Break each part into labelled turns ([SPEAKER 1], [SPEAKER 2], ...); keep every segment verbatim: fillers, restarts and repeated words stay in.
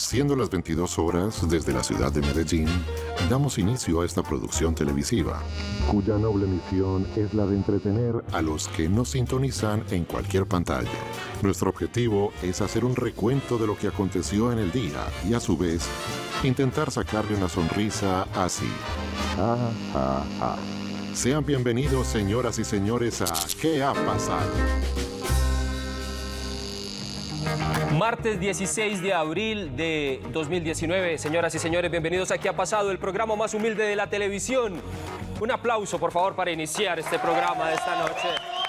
[SPEAKER 1] Siendo las veintidós horas desde la ciudad de Medellín, damos inicio a esta producción televisiva, cuya noble misión es la de entretener a los que nos sintonizan en cualquier pantalla. Nuestro objetivo es hacer un recuento de lo que aconteció en el día y, a su vez, intentar sacarle una sonrisa así. Ja, ja, ja. Sean bienvenidos, señoras y señores, a ¿Qué ha pasado?
[SPEAKER 2] Martes dieciséis de abril de dos mil diecinueve. Señoras y señores, bienvenidos a ¿Qué ha pasado? El programa más humilde de la televisión. Un aplauso, por favor, para iniciar este programa de esta noche.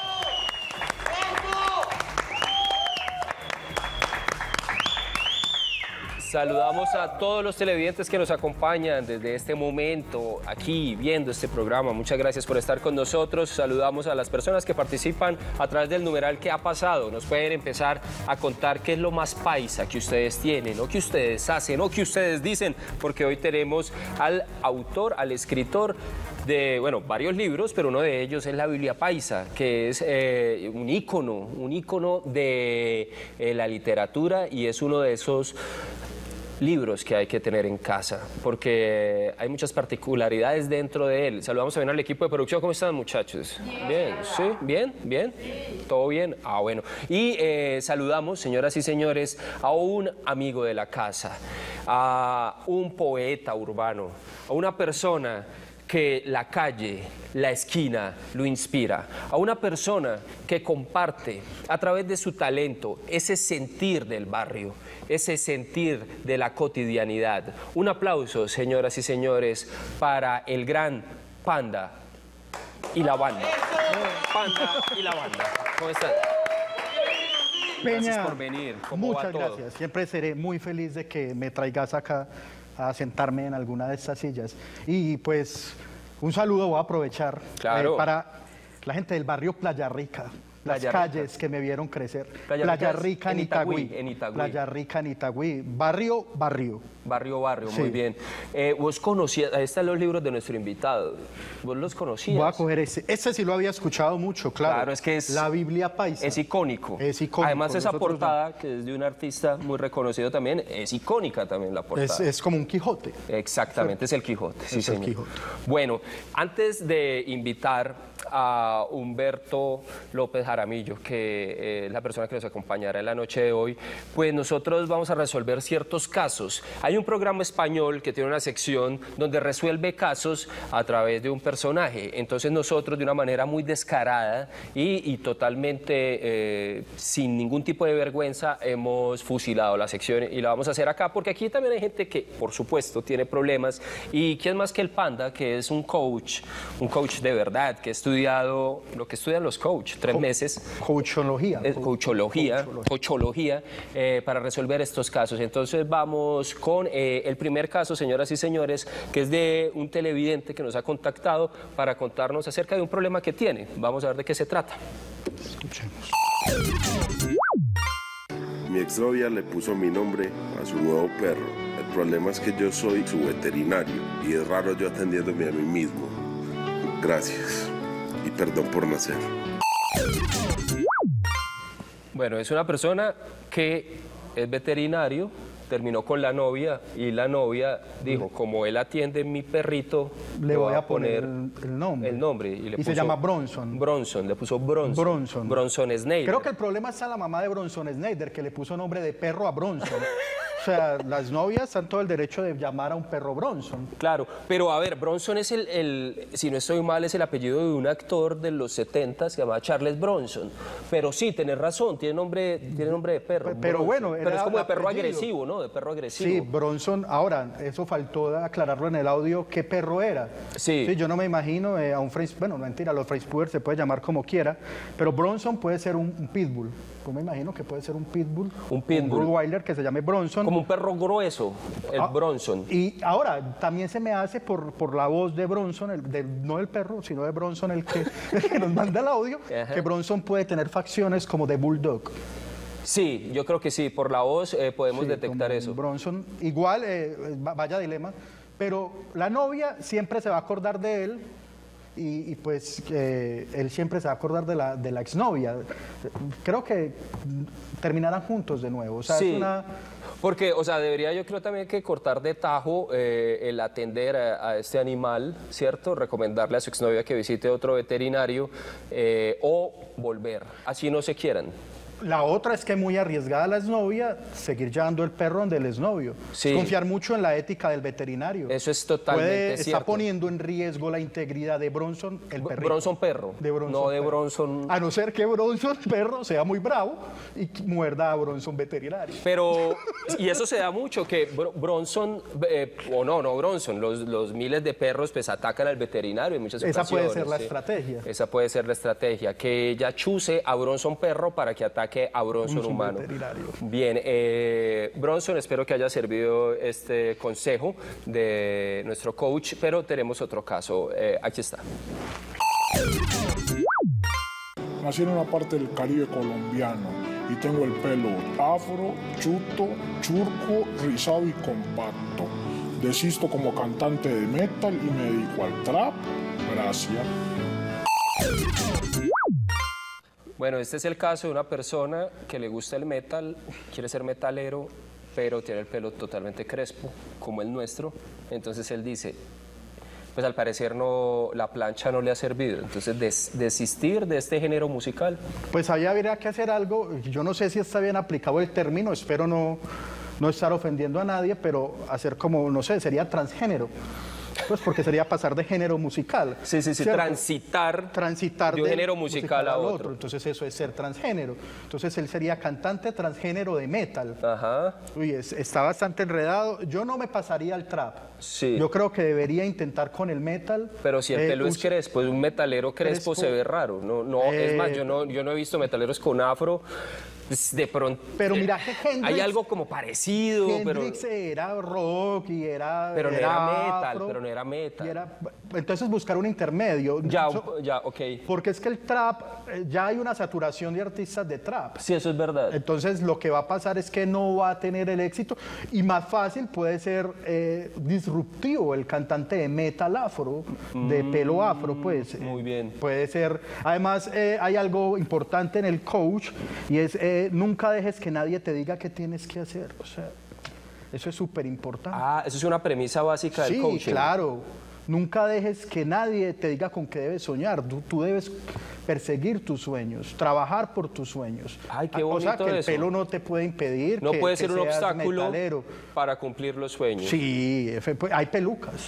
[SPEAKER 2] Saludamos a todos los televidentes que nos acompañan desde este momento, aquí, viendo este programa. Muchas gracias por estar con nosotros. Saludamos a las personas que participan a través del numeral ¿Qué ha pasado? Nos pueden empezar a contar qué es lo más paisa que ustedes tienen, o que ustedes hacen, o que ustedes dicen, porque hoy tenemos al autor, al escritor de, bueno, varios libros, pero uno de ellos es la Biblia Paisa, que es eh, un ícono, un ícono de eh, la literatura, y es uno de esos libros que hay que tener en casa, porque hay muchas particularidades dentro de él. Saludamos también al equipo de producción. ¿Cómo están, muchachos? Bien, ¿sí? ¿Bien? ¿Bien? ¿Todo bien? Ah, bueno. Y eh, saludamos, señoras y señores, a un amigo de la casa, a un poeta urbano, a una persona que la calle, la esquina, lo inspira. A una persona que comparte a través de su talento ese sentir del barrio, ese sentir de la cotidianidad. Un aplauso, señoras y señores, para el gran Panda y la banda. Panda y la banda. ¿Cómo están?
[SPEAKER 3] Peña,
[SPEAKER 2] gracias por venir. ¿Cómo
[SPEAKER 3] muchas
[SPEAKER 2] va todo?
[SPEAKER 3] gracias. Siempre seré muy feliz de que me traigas acá a sentarme en alguna de estas sillas. Y pues un saludo voy a aprovechar
[SPEAKER 2] Claro.
[SPEAKER 3] eh, para la gente del barrio Playa Rica. Las
[SPEAKER 2] Playa
[SPEAKER 3] calles
[SPEAKER 2] Rica.
[SPEAKER 3] que me vieron crecer.
[SPEAKER 2] Playa
[SPEAKER 3] Playa,
[SPEAKER 2] Rica
[SPEAKER 3] Rica
[SPEAKER 2] en
[SPEAKER 3] en Itagüí.
[SPEAKER 2] Itagüí, en Itagüí.
[SPEAKER 3] Playa Rica en Itagüí. Barrio, barrio.
[SPEAKER 2] Barrio, barrio,
[SPEAKER 3] Sí.
[SPEAKER 2] muy bien. Eh, vos conocías, ahí están los libros de nuestro invitado. ¿Vos los conocías?
[SPEAKER 3] Voy a coger ese. Ese sí lo había escuchado mucho, claro.
[SPEAKER 2] Claro, es que es-
[SPEAKER 3] La Biblia Paisa.
[SPEAKER 2] Es icónico.
[SPEAKER 3] Es icónico.
[SPEAKER 2] Además, esa
[SPEAKER 3] Nosotros
[SPEAKER 2] portada, que es de un artista muy reconocido también, es icónica también la portada.
[SPEAKER 3] Es, es como un Quijote.
[SPEAKER 2] Exactamente, es el Quijote, sí,
[SPEAKER 3] Es el
[SPEAKER 2] señor.
[SPEAKER 3] Quijote.
[SPEAKER 2] Bueno, antes de invitar a Humberto López Jaramillo, que es la persona que nos acompañará en la noche de hoy, pues nosotros vamos a resolver ciertos casos. Hay un programa español que tiene una sección donde resuelve casos a través de un personaje. Entonces nosotros, de una manera muy descarada y, y totalmente eh, sin ningún tipo de vergüenza, hemos fusilado la sección y la vamos a hacer acá, porque aquí también hay gente que, por supuesto, tiene problemas. Y quién más que el Panda, que es un coach, un coach de verdad, que ha estudiado lo que estudian los coach, tres meses.
[SPEAKER 3] Coachología.
[SPEAKER 2] Eh, Coachología, coachología eh, para resolver estos casos. Entonces vamos con eh, el primer caso, señoras y señores, que es de un televidente que nos ha contactado para contarnos acerca de un problema que tiene. Vamos a ver de qué se trata.
[SPEAKER 3] Escuchemos.
[SPEAKER 4] Mi exnovia le puso mi nombre a su nuevo perro. El problema es que yo soy su veterinario y es raro yo atendiéndome a mí mismo. Gracias y perdón por nacer.
[SPEAKER 2] Bueno, es una persona que es veterinario, terminó con la novia y la novia dijo, como él atiende mi perrito,
[SPEAKER 3] Le voy a poner el, el nombre.
[SPEAKER 2] el nombre. Y, le
[SPEAKER 3] Y
[SPEAKER 2] puso
[SPEAKER 3] se llama Bronson.
[SPEAKER 2] Bronson, le puso Bronson.
[SPEAKER 3] Bronson.
[SPEAKER 2] Bronson Snyder.
[SPEAKER 3] Creo que el problema está en la mamá de Bronson Snyder, que le puso nombre de perro a Bronson. O sea, las novias han todo el derecho de llamar a un perro Bronson.
[SPEAKER 2] Claro, pero a ver, Bronson es el, el, si no estoy mal, es el apellido de un actor de los setenta, se llamaba Charles Bronson. Pero sí, tenés razón, tiene nombre, tiene nombre de perro.
[SPEAKER 3] Pero
[SPEAKER 2] Bronson.
[SPEAKER 3] bueno,
[SPEAKER 2] pero
[SPEAKER 3] era
[SPEAKER 2] es como de
[SPEAKER 3] el
[SPEAKER 2] perro
[SPEAKER 3] apellido.
[SPEAKER 2] agresivo, ¿no? De perro agresivo.
[SPEAKER 3] Sí, Bronson. Ahora, eso faltó de aclararlo en el audio, ¿qué perro era?
[SPEAKER 2] Sí.
[SPEAKER 3] yo no me imagino eh, a un French, bueno, mentira, los French Poodle se puede llamar como quiera, pero Bronson puede ser un, un pitbull. Yo me imagino que puede ser un pitbull.
[SPEAKER 2] Un pitbull.
[SPEAKER 3] Un Rottweiler que se llame Bronson.
[SPEAKER 2] Como un perro grueso, el
[SPEAKER 3] Ah,
[SPEAKER 2] Bronson.
[SPEAKER 3] Y ahora, también se me hace por, por la voz de Bronson, el, del- no del perro, sino de Bronson, el que, el que nos manda el audio,
[SPEAKER 2] Ajá.
[SPEAKER 3] que Bronson puede tener facciones como de bulldog.
[SPEAKER 2] Sí, yo creo que sí, por la voz eh, podemos
[SPEAKER 3] Sí,
[SPEAKER 2] detectar
[SPEAKER 3] como
[SPEAKER 2] eso.
[SPEAKER 3] Bronson, igual, eh, va- vaya dilema, pero la novia siempre se va a acordar de él y, y pues eh, él siempre se va a acordar de la, de la exnovia. Creo que terminarán juntos de nuevo. O sea,
[SPEAKER 2] Sí.
[SPEAKER 3] es una...
[SPEAKER 2] Porque, o sea, debería yo creo también que cortar de tajo eh, el atender a, a este animal, ¿cierto? Recomendarle a su exnovia que visite otro veterinario eh, o volver, así no se quieran.
[SPEAKER 3] La otra es que muy arriesgada la exnovia seguir llevando el perro donde el exnovio.
[SPEAKER 2] Sí.
[SPEAKER 3] Es confiar mucho en la ética del veterinario.
[SPEAKER 2] Eso es totalmente
[SPEAKER 3] Puede,
[SPEAKER 2] cierto.
[SPEAKER 3] Está poniendo en riesgo la integridad de Bronson, el perrito.
[SPEAKER 2] Bronson perro,
[SPEAKER 3] de Bronson
[SPEAKER 2] no de
[SPEAKER 3] perro.
[SPEAKER 2] Bronson...
[SPEAKER 3] A no ser que Bronson perro sea muy bravo y muerda a Bronson veterinario.
[SPEAKER 2] Pero, y eso se da mucho, que Br- Bronson, eh, o no, no Bronson, los, los miles de perros pues atacan al veterinario en muchas
[SPEAKER 3] Esa
[SPEAKER 2] ocasiones.
[SPEAKER 3] puede ser la
[SPEAKER 2] ¿sí?
[SPEAKER 3] estrategia.
[SPEAKER 2] Esa puede ser la estrategia, que ella chuse a Bronson perro para que ataque a Bronson
[SPEAKER 3] Bronson
[SPEAKER 2] humano.
[SPEAKER 3] veterinario.
[SPEAKER 2] Bien, eh, Bronson, espero que haya servido este consejo de nuestro coach, pero tenemos otro caso. Eh, aquí está.
[SPEAKER 5] Nací en una parte del Caribe colombiano y tengo el pelo afro, chuto, churco, rizado y compacto. Desisto como cantante de metal y me dedico al trap. Gracias.
[SPEAKER 2] Bueno, este es el caso de una persona que le gusta el metal, quiere ser metalero, pero tiene el pelo totalmente crespo, como el nuestro. Entonces él dice, pues al parecer no, la plancha no le ha servido. Entonces des, desistir de este género musical.
[SPEAKER 3] Pues ahí habría que hacer algo. Yo no sé si está bien aplicado el término, espero no, no estar ofendiendo a nadie, pero hacer como, no sé, sería transgénero. Pues porque sería pasar de género musical.
[SPEAKER 2] Sí, sí, sí,
[SPEAKER 3] ¿cierto?
[SPEAKER 2] transitar,
[SPEAKER 3] transitar
[SPEAKER 2] de un
[SPEAKER 3] del
[SPEAKER 2] género musical a otro.
[SPEAKER 3] Entonces eso es ser transgénero. Entonces él sería cantante transgénero de metal.
[SPEAKER 2] Ajá.
[SPEAKER 3] Uy, es- está bastante enredado. Yo no me pasaría al trap.
[SPEAKER 2] Sí.
[SPEAKER 3] Yo creo que debería intentar con el metal.
[SPEAKER 2] Pero si el
[SPEAKER 3] Eh,
[SPEAKER 2] pelo es
[SPEAKER 3] us-
[SPEAKER 2] crespo, un metalero crespo,
[SPEAKER 3] Crespo.
[SPEAKER 2] se ve raro. No, no, es
[SPEAKER 3] Eh,
[SPEAKER 2] más, yo no, yo no he visto metaleros con afro. Pues, de pronto.
[SPEAKER 3] Pero mira que Hendrix-
[SPEAKER 2] hay algo como parecido, pero.
[SPEAKER 3] Hendrix era rock y era.
[SPEAKER 2] Pero no era metal,
[SPEAKER 3] afro,
[SPEAKER 2] pero no era metal.
[SPEAKER 3] y era- entonces buscar un intermedio.
[SPEAKER 2] Ya,
[SPEAKER 3] So-
[SPEAKER 2] ya, ok.
[SPEAKER 3] Porque es que el trap, eh, ya hay una saturación de artistas de trap.
[SPEAKER 2] Sí, eso es verdad.
[SPEAKER 3] Entonces lo que va a pasar es que no va a tener el éxito y más fácil puede ser eh, disruptivo el cantante de metal afro, de pelo afro, pues.
[SPEAKER 2] Mm, muy bien.
[SPEAKER 3] Puede ser. Además eh, hay algo importante en el coach y es eh, nunca dejes que nadie te diga qué tienes que hacer. O sea, eso es súper importante.
[SPEAKER 2] Ah, eso es una premisa básica del
[SPEAKER 3] Sí,
[SPEAKER 2] coaching.
[SPEAKER 3] claro. Nunca dejes que nadie te diga con qué debes soñar. Tú, tú debes perseguir tus sueños, trabajar por tus sueños.
[SPEAKER 2] Ay, qué
[SPEAKER 3] O sea,
[SPEAKER 2] bonito
[SPEAKER 3] que el
[SPEAKER 2] eso.
[SPEAKER 3] pelo no te puede impedir.
[SPEAKER 2] No
[SPEAKER 3] que-
[SPEAKER 2] puede
[SPEAKER 3] que
[SPEAKER 2] ser un
[SPEAKER 3] seas
[SPEAKER 2] obstáculo
[SPEAKER 3] metalero.
[SPEAKER 2] para cumplir los sueños.
[SPEAKER 3] Sí, efe- pues, hay pelucas.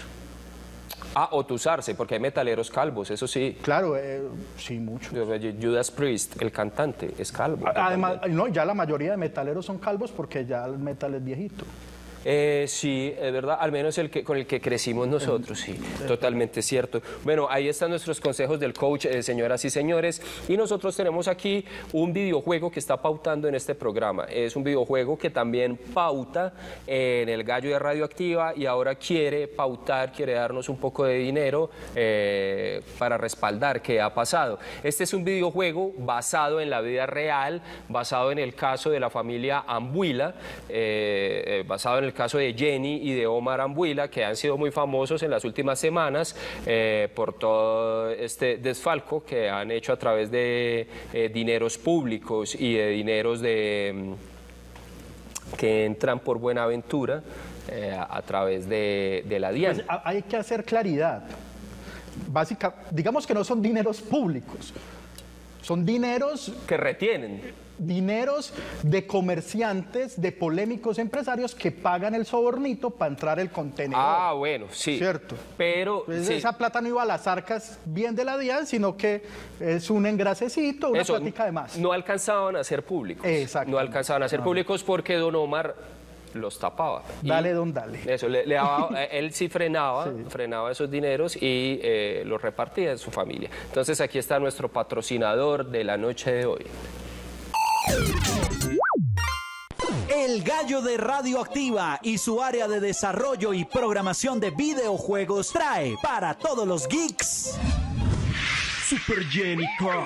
[SPEAKER 2] Ah, o tusarse, porque hay metaleros calvos, eso sí.
[SPEAKER 3] Claro, eh, sí, mucho.
[SPEAKER 2] Judas Priest, el cantante, es calvo.
[SPEAKER 3] Además, no, ya la mayoría de metaleros son calvos porque ya el metal es viejito.
[SPEAKER 2] Eh, sí, es verdad, al menos el que, con el que crecimos nosotros, sí, totalmente cierto. Bueno, ahí están nuestros consejos del coach, eh, señoras y señores, y nosotros tenemos aquí un videojuego que está pautando en este programa. Es un videojuego que también pauta en el Gallo de Radioactiva y ahora quiere pautar, quiere darnos un poco de dinero eh, para respaldar qué ha pasado. Este es un videojuego basado en la vida real, basado en el caso de la familia Ambuila, eh, eh, basado en el caso de Jenny y de Omar Ambuila, que han sido muy famosos en las últimas semanas eh, por todo este desfalco que han hecho a través de eh, dineros públicos y de dineros de, mm, que entran por Buenaventura eh, a, a través de, de la DIAN.
[SPEAKER 3] Pues, a- hay que hacer claridad. Básica, digamos que no son dineros públicos, son dineros
[SPEAKER 2] que retienen.
[SPEAKER 3] dineros de comerciantes, de polémicos empresarios que pagan el sobornito para entrar el contenedor.
[SPEAKER 2] Ah, bueno, sí.
[SPEAKER 3] Cierto.
[SPEAKER 2] Pero
[SPEAKER 3] Pues
[SPEAKER 2] sí,
[SPEAKER 3] esa plata no iba a las arcas bien de la DIAN, sino que es un engrasecito, una
[SPEAKER 2] eso,
[SPEAKER 3] plática de más.
[SPEAKER 2] no alcanzaban a ser públicos.
[SPEAKER 3] Exacto.
[SPEAKER 2] No alcanzaban a ser públicos porque don Omar los tapaba. Y
[SPEAKER 3] Dale, don, dale.
[SPEAKER 2] Eso, le, le daba- él sí frenaba, frenaba esos dineros y eh, los repartía en su familia. Entonces aquí está nuestro patrocinador de la noche de hoy.
[SPEAKER 6] El Gallo de Radioactiva y su área de desarrollo y programación de videojuegos trae para todos los geeks Super Jenny Card.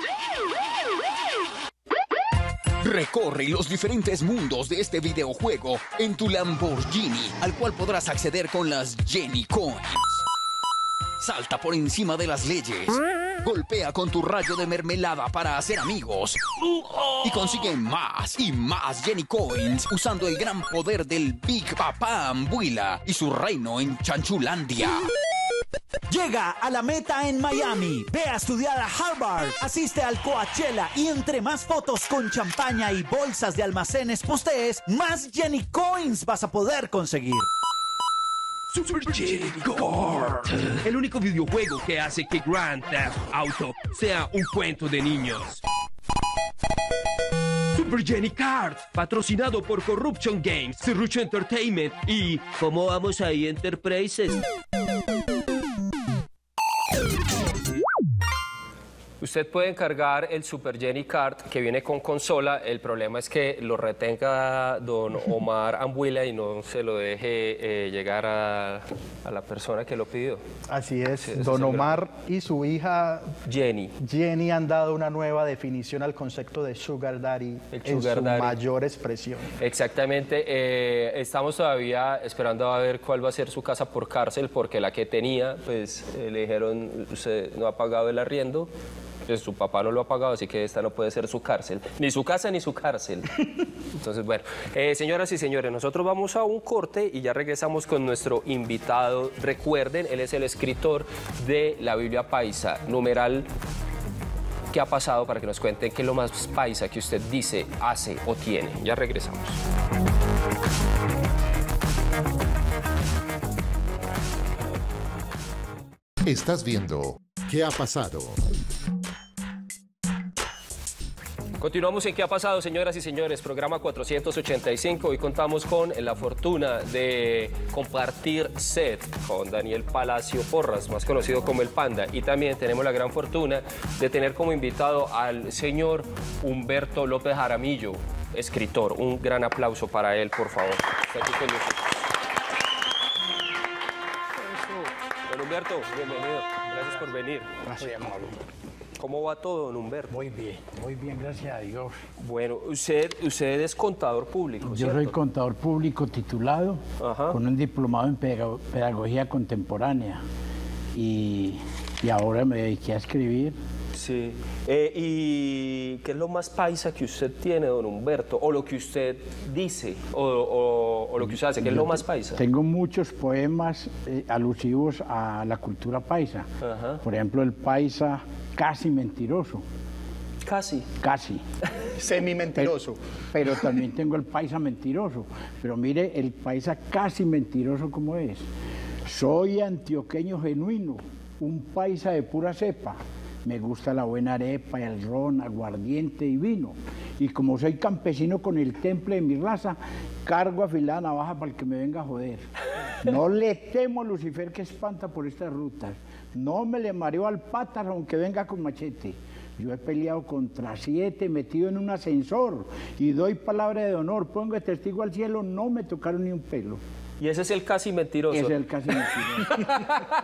[SPEAKER 7] Recorre los diferentes mundos de este videojuego en tu Lamborghini, al cual podrás acceder con las Jenny Coins. Salta por encima de las leyes. Golpea con tu rayo de mermelada para hacer amigos. Y consigue más y más Jenny Coins usando el gran poder del Big Papá Ambuila y su reino en Chanchulandia.
[SPEAKER 6] Llega a la meta en Miami, ve a estudiar a Harvard, asiste al Coachella y entre más fotos con champaña y bolsas de almacenes postees, más Jenny Coins vas a poder conseguir.
[SPEAKER 8] Super Jenny Kart, el único videojuego que hace que Grand Theft Auto sea un cuento de niños. Super Jenny Kart, patrocinado por Corruption Games, Serrucho Entertainment y ¿Cómo vamos ahí, Enterprises?
[SPEAKER 2] Usted puede encargar el Super Jenny Kart que viene con consola. El problema es que lo retenga don Omar Ambuila y no se lo deje eh, llegar a, a la persona que lo pidió.
[SPEAKER 3] Así es,
[SPEAKER 2] Sí, ese
[SPEAKER 3] don
[SPEAKER 2] es el
[SPEAKER 3] Omar y su hija
[SPEAKER 2] Jenny.
[SPEAKER 3] Jenny han dado una nueva definición al concepto de Sugar Daddy
[SPEAKER 2] El
[SPEAKER 3] en
[SPEAKER 2] Sugar
[SPEAKER 3] su
[SPEAKER 2] Daddy.
[SPEAKER 3] mayor expresión.
[SPEAKER 2] Exactamente. eh, estamos todavía esperando a ver cuál va a ser su casa por cárcel, porque la que tenía, pues eh, le dijeron, usted no ha pagado el arriendo. Pues su papá no lo ha pagado, así que esta no puede ser su cárcel. Ni su casa ni su cárcel. Entonces, bueno, eh, señoras y señores, nosotros vamos a un corte y ya regresamos con nuestro invitado. Recuerden, él es el escritor de la Biblia Paisa, numeral ¿qué ha pasado? Para que nos cuenten qué es lo más paisa que usted dice, hace o tiene. Ya regresamos.
[SPEAKER 1] Estás viendo ¿Qué ha pasado?
[SPEAKER 2] Continuamos en ¿Qué ha pasado, señoras y señores? Programa cuatrocientos ochenta y cinco. Hoy contamos con la fortuna de compartir set con Daniel Palacio Porras, más conocido como El Panda. Y también tenemos la gran fortuna de tener como invitado al señor Humberto López Jaramillo, escritor. Un gran aplauso para él, por favor. Está aquí con nosotros. Don Humberto, bienvenido. Gracias por venir.
[SPEAKER 9] Gracias, amable.
[SPEAKER 2] ¿Cómo va todo, don Humberto?
[SPEAKER 9] Muy bien, muy bien, gracias a Dios.
[SPEAKER 2] Bueno, usted, usted es contador público,
[SPEAKER 9] Yo
[SPEAKER 2] ¿cierto?
[SPEAKER 9] soy contador público titulado,
[SPEAKER 2] Ajá.
[SPEAKER 9] con un diplomado en pedago- pedagogía contemporánea. Y, y ahora me dediqué a escribir.
[SPEAKER 2] Sí. Eh, ¿Y qué es lo más paisa que usted tiene, don Humberto? O lo que usted dice, o, o- o lo que usted hace, ¿qué es lo más paisa?
[SPEAKER 9] Tengo muchos poemas eh, alusivos a la cultura paisa.
[SPEAKER 2] Ajá.
[SPEAKER 9] Por ejemplo, el paisa casi mentiroso,
[SPEAKER 2] Casi.
[SPEAKER 9] casi.
[SPEAKER 3] Semi-mentiroso.
[SPEAKER 9] Pero también tengo el paisa mentiroso. Pero mire, el paisa casi mentiroso como es. Soy antioqueño genuino, un paisa de pura cepa. Me gusta la buena arepa, el ron, aguardiente y vino. Y como soy campesino con el temple de mi raza, cargo afilada navaja para el que me venga a joder. No le temo a Lucifer que espanta por estas rutas. No me le mareo al patas aunque venga con machete. Yo he peleado contra siete metido en un ascensor y doy palabra de honor. Pongo de testigo al cielo, no me tocaron ni un pelo.
[SPEAKER 2] Y ese es el casi mentiroso.
[SPEAKER 9] Ese es el casi mentiroso.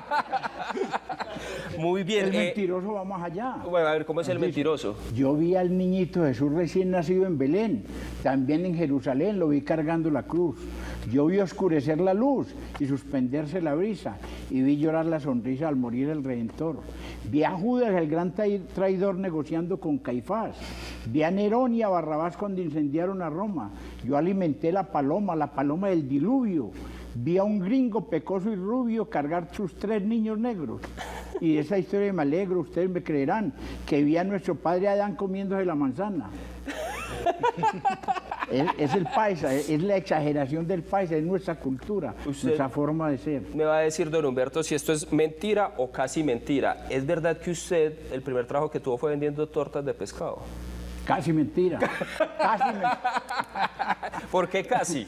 [SPEAKER 2] Muy bien.
[SPEAKER 9] El
[SPEAKER 2] eh,
[SPEAKER 9] mentiroso va más allá.
[SPEAKER 2] bueno, a ver, ¿cómo es el mentiroso?
[SPEAKER 9] Yo vi al niñito Jesús recién nacido en Belén, también en Jerusalén lo vi cargando la cruz. Yo vi oscurecer la luz y suspenderse la brisa, y vi llorar la sonrisa al morir el Redentor. Vi a Judas, el gran trai- traidor, negociando con Caifás. Vi a Nerón y a Barrabás cuando incendiaron a Roma. Yo alimenté la paloma, la paloma del diluvio. Vi a un gringo pecoso y rubio cargar sus tres niños negros. Y de esa historia me alegro, ustedes me creerán, que vi a nuestro padre Adán comiéndose la manzana. es, es el paisa, es, es la exageración del paisa, es nuestra cultura,
[SPEAKER 2] Usted-
[SPEAKER 9] nuestra forma de ser.
[SPEAKER 2] Me va a decir, don Humberto, si esto es mentira o casi mentira. ¿Es verdad que usted, el primer trabajo que tuvo fue vendiendo tortas de pescado?
[SPEAKER 9] Casi mentira. Casi mentira.
[SPEAKER 2] ¿Por qué casi?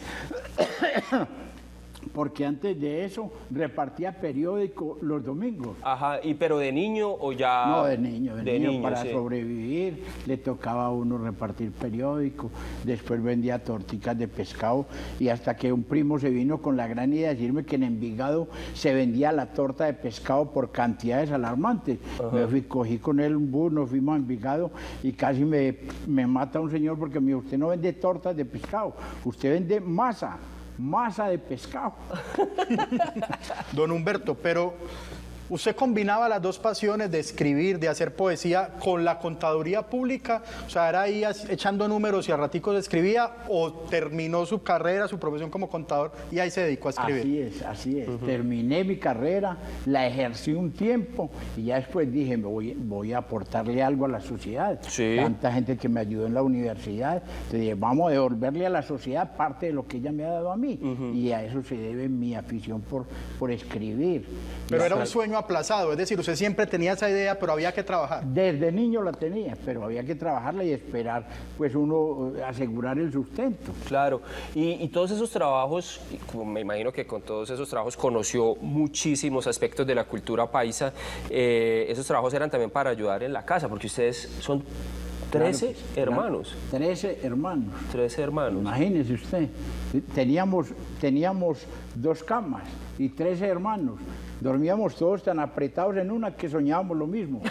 [SPEAKER 9] Porque antes de eso repartía periódico los domingos.
[SPEAKER 2] Ajá, ¿y pero de niño o ya...?
[SPEAKER 9] No, de niño, de,
[SPEAKER 2] de
[SPEAKER 9] niño,
[SPEAKER 2] niño,
[SPEAKER 9] para
[SPEAKER 2] sí.
[SPEAKER 9] sobrevivir le tocaba a uno repartir periódico, después vendía torticas de pescado y hasta que un primo se vino con la gran idea de decirme que en Envigado se vendía la torta de pescado por cantidades alarmantes. Me fui, cogí con él un bus, nos fuimos a Envigado y casi me, me mata un señor porque me dijo, usted no vende tortas de pescado, usted vende masa. Masa de pescado.
[SPEAKER 3] Don Humberto, pero ¿Usted combinaba las dos pasiones de escribir, de hacer poesía, con la contaduría pública? O sea, ¿era ahí echando números y a raticos escribía o terminó su carrera, su profesión como contador y ahí se dedicó a escribir?
[SPEAKER 9] Así es, así es. Uh-huh. Terminé mi carrera, la ejercí un tiempo y ya después dije, me voy, voy a aportarle algo a la sociedad.
[SPEAKER 2] Sí.
[SPEAKER 9] Tanta gente que me ayudó en la universidad. Entonces dije, vamos a devolverle a la sociedad parte de lo que ella me ha dado a mí. Uh-huh. Y a eso se debe mi afición por, por escribir.
[SPEAKER 3] Pero era un sueño aplazado, es decir, usted siempre tenía esa idea, pero había que trabajar.
[SPEAKER 9] Desde niño la tenía, pero había que trabajarla y esperar, pues uno asegurar el sustento.
[SPEAKER 2] Claro, y, y todos esos trabajos, me imagino que con todos esos trabajos conoció muchísimos aspectos de la cultura paisa. Eh, esos trabajos eran también para ayudar en la casa, porque ustedes son trece
[SPEAKER 9] claro,
[SPEAKER 2] hermanos.
[SPEAKER 9] Claro, trece hermanos.
[SPEAKER 2] trece hermanos.
[SPEAKER 9] Imagínese usted, teníamos, teníamos dos camas y trece hermanos. Dormíamos todos tan apretados en una que soñábamos lo mismo.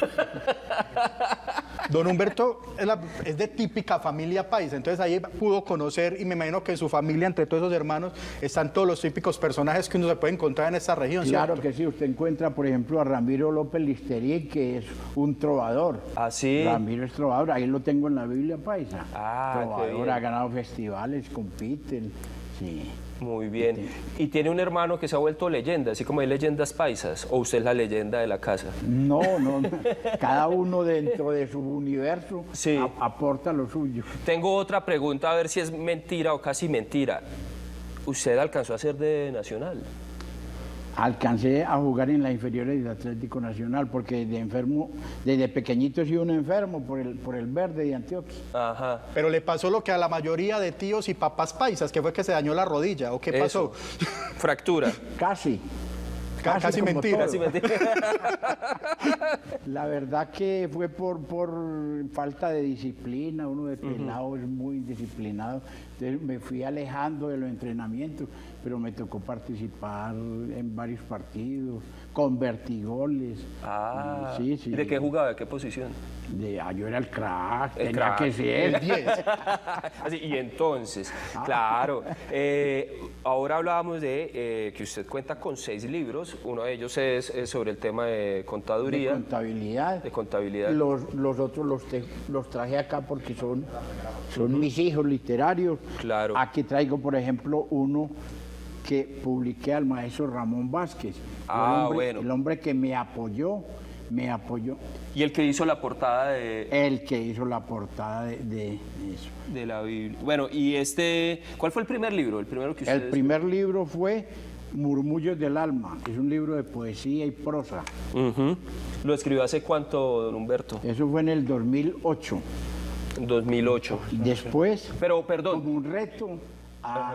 [SPEAKER 3] Don Humberto es, la, es de típica familia paisa, entonces ahí pudo conocer, y me imagino que en su familia, entre todos esos hermanos, están todos los típicos personajes que uno se puede encontrar en esta región.
[SPEAKER 9] Claro
[SPEAKER 3] ¿cierto?
[SPEAKER 9] que sí, usted encuentra, por ejemplo, a Ramiro López Listerí, que es un trovador.
[SPEAKER 2] ¿Ah, sí?
[SPEAKER 9] Ramiro es trovador, ahí lo tengo en la Biblia paisa.
[SPEAKER 2] Ah,
[SPEAKER 9] trovador, ha ganado festivales, compiten, sí.
[SPEAKER 2] Muy bien. ¿Y tiene un hermano que se ha vuelto leyenda, así como hay leyendas paisas? ¿O usted es la leyenda de la casa?
[SPEAKER 9] No, no. Cada uno dentro de su universo
[SPEAKER 2] sí.
[SPEAKER 9] a, aporta lo suyo.
[SPEAKER 2] Tengo otra pregunta, a ver si es mentira o casi mentira. ¿Usted alcanzó a ser de Nacional?
[SPEAKER 9] Alcancé a jugar en las inferiores del Atlético Nacional, porque desde enfermo, desde pequeñito he sido un enfermo por el, por el verde de Antioquia.
[SPEAKER 2] Ajá.
[SPEAKER 3] Pero le pasó lo que a la mayoría de tíos y papás paisas, que fue que se dañó la rodilla, ¿o qué pasó?
[SPEAKER 2] Eso. Fractura.
[SPEAKER 9] Casi.
[SPEAKER 3] Casi, casi mentira.
[SPEAKER 2] Casi mentira.
[SPEAKER 9] La verdad que fue por, por falta de disciplina, uno de pelado uh-huh. es muy disciplinado, entonces me fui alejando de los entrenamientos, pero me tocó participar en varios partidos, convertí goles.
[SPEAKER 2] Ah,
[SPEAKER 9] sí, sí.
[SPEAKER 2] ¿Y de qué jugaba? ¿De qué posición?
[SPEAKER 9] De, ah, yo era el crack,
[SPEAKER 2] el
[SPEAKER 9] tenía
[SPEAKER 2] crack.
[SPEAKER 9] que ser.
[SPEAKER 3] El diez.
[SPEAKER 2] Así, y entonces, ah. claro, eh, ahora hablábamos de eh, que usted cuenta con seis libros, uno de ellos es, es sobre el tema de contaduría.
[SPEAKER 9] De contabilidad.
[SPEAKER 2] De contabilidad.
[SPEAKER 9] Los, los otros los, te, los traje acá porque son, son uh-huh. mis hijos literarios.
[SPEAKER 2] Claro.
[SPEAKER 9] Aquí traigo, por ejemplo, uno que publiqué al maestro Ramón Vázquez.
[SPEAKER 2] Ah,
[SPEAKER 9] el hombre,
[SPEAKER 2] bueno.
[SPEAKER 9] El hombre que me apoyó, me apoyó.
[SPEAKER 2] ¿Y el que hizo la portada de...?
[SPEAKER 9] El que hizo la portada de, de eso.
[SPEAKER 2] De la Biblia. Bueno, y este... ¿Cuál fue el primer libro? El primero que ustedes...
[SPEAKER 9] El primer libro fue Murmullos del Alma. Es un libro de poesía y prosa.
[SPEAKER 2] Uh-huh. ¿Lo escribió hace cuánto, don Humberto?
[SPEAKER 9] Eso fue en el dos mil ocho.
[SPEAKER 2] dos mil ocho.
[SPEAKER 9] Después...
[SPEAKER 2] Pero, perdón.
[SPEAKER 9] Como un reto a...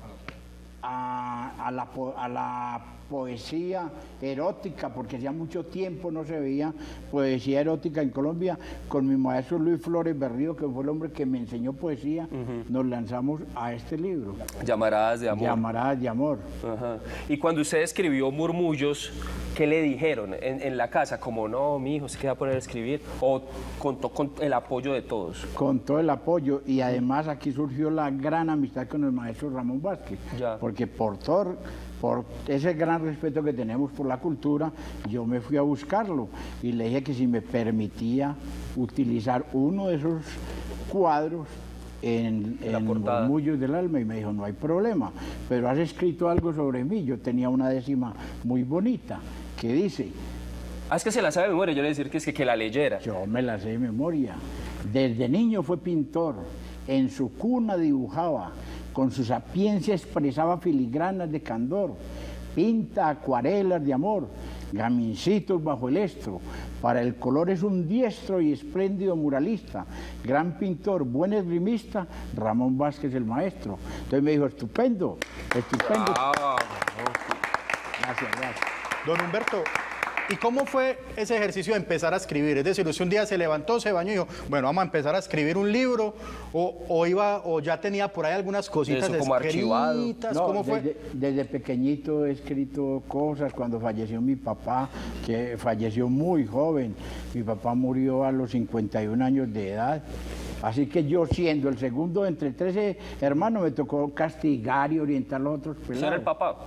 [SPEAKER 9] A, a, la, a la poesía erótica, porque hacía mucho tiempo no se veía poesía erótica en Colombia. Con mi maestro Luis Flores Berrío, que fue el hombre que me enseñó poesía, uh-huh. nos lanzamos a este libro.
[SPEAKER 2] Llamaradas de amor.
[SPEAKER 9] Llamaradas de amor.
[SPEAKER 2] Uh-huh. Y cuando usted escribió Murmullos, ¿qué le dijeron en, en la casa? Como, no, mi hijo, ¿se queda a poner a escribir? ¿O contó con el apoyo de todos?
[SPEAKER 9] Con todo el apoyo, y además aquí surgió la gran amistad con el maestro Ramón Vázquez.
[SPEAKER 2] Ya.
[SPEAKER 9] Porque por todo, por ese gran respeto que tenemos por la cultura, yo me fui a buscarlo y le dije que si me permitía utilizar uno de esos cuadros en, en Murmullos del Alma, y me dijo, no hay problema, pero has escrito algo sobre mí. Yo tenía una décima muy bonita que dice...
[SPEAKER 2] Ah, es que se la sabe de memoria, yo le decía que es que, que la leyera.
[SPEAKER 9] Yo me la sé de memoria. Desde niño fue pintor, en su cuna dibujaba, con su sapiencia expresaba filigranas de candor, pinta acuarelas de amor, gamincitos bajo el estro, para el color es un diestro y espléndido muralista, gran pintor, buen esgrimista, Ramón Vázquez el maestro. Entonces me dijo, estupendo, estupendo.
[SPEAKER 2] Ah,
[SPEAKER 9] gracias, gracias.
[SPEAKER 3] Don Humberto, ¿y cómo fue ese ejercicio de empezar a escribir? Es decir, usted un día se levantó, se bañó y dijo, bueno, vamos a empezar a escribir un libro, o, o iba, o ya tenía por ahí algunas cositas
[SPEAKER 2] eso, como
[SPEAKER 3] escritas.
[SPEAKER 9] No,
[SPEAKER 3] ¿Cómo fue?
[SPEAKER 9] Desde, desde pequeñito he escrito cosas. Cuando falleció mi papá, que falleció muy joven, mi papá murió a los cincuenta y un años de edad. Así que yo, siendo el segundo entre trece hermanos, me tocó castigar y orientar a los otros pelados.
[SPEAKER 2] ¿Usted era el papá?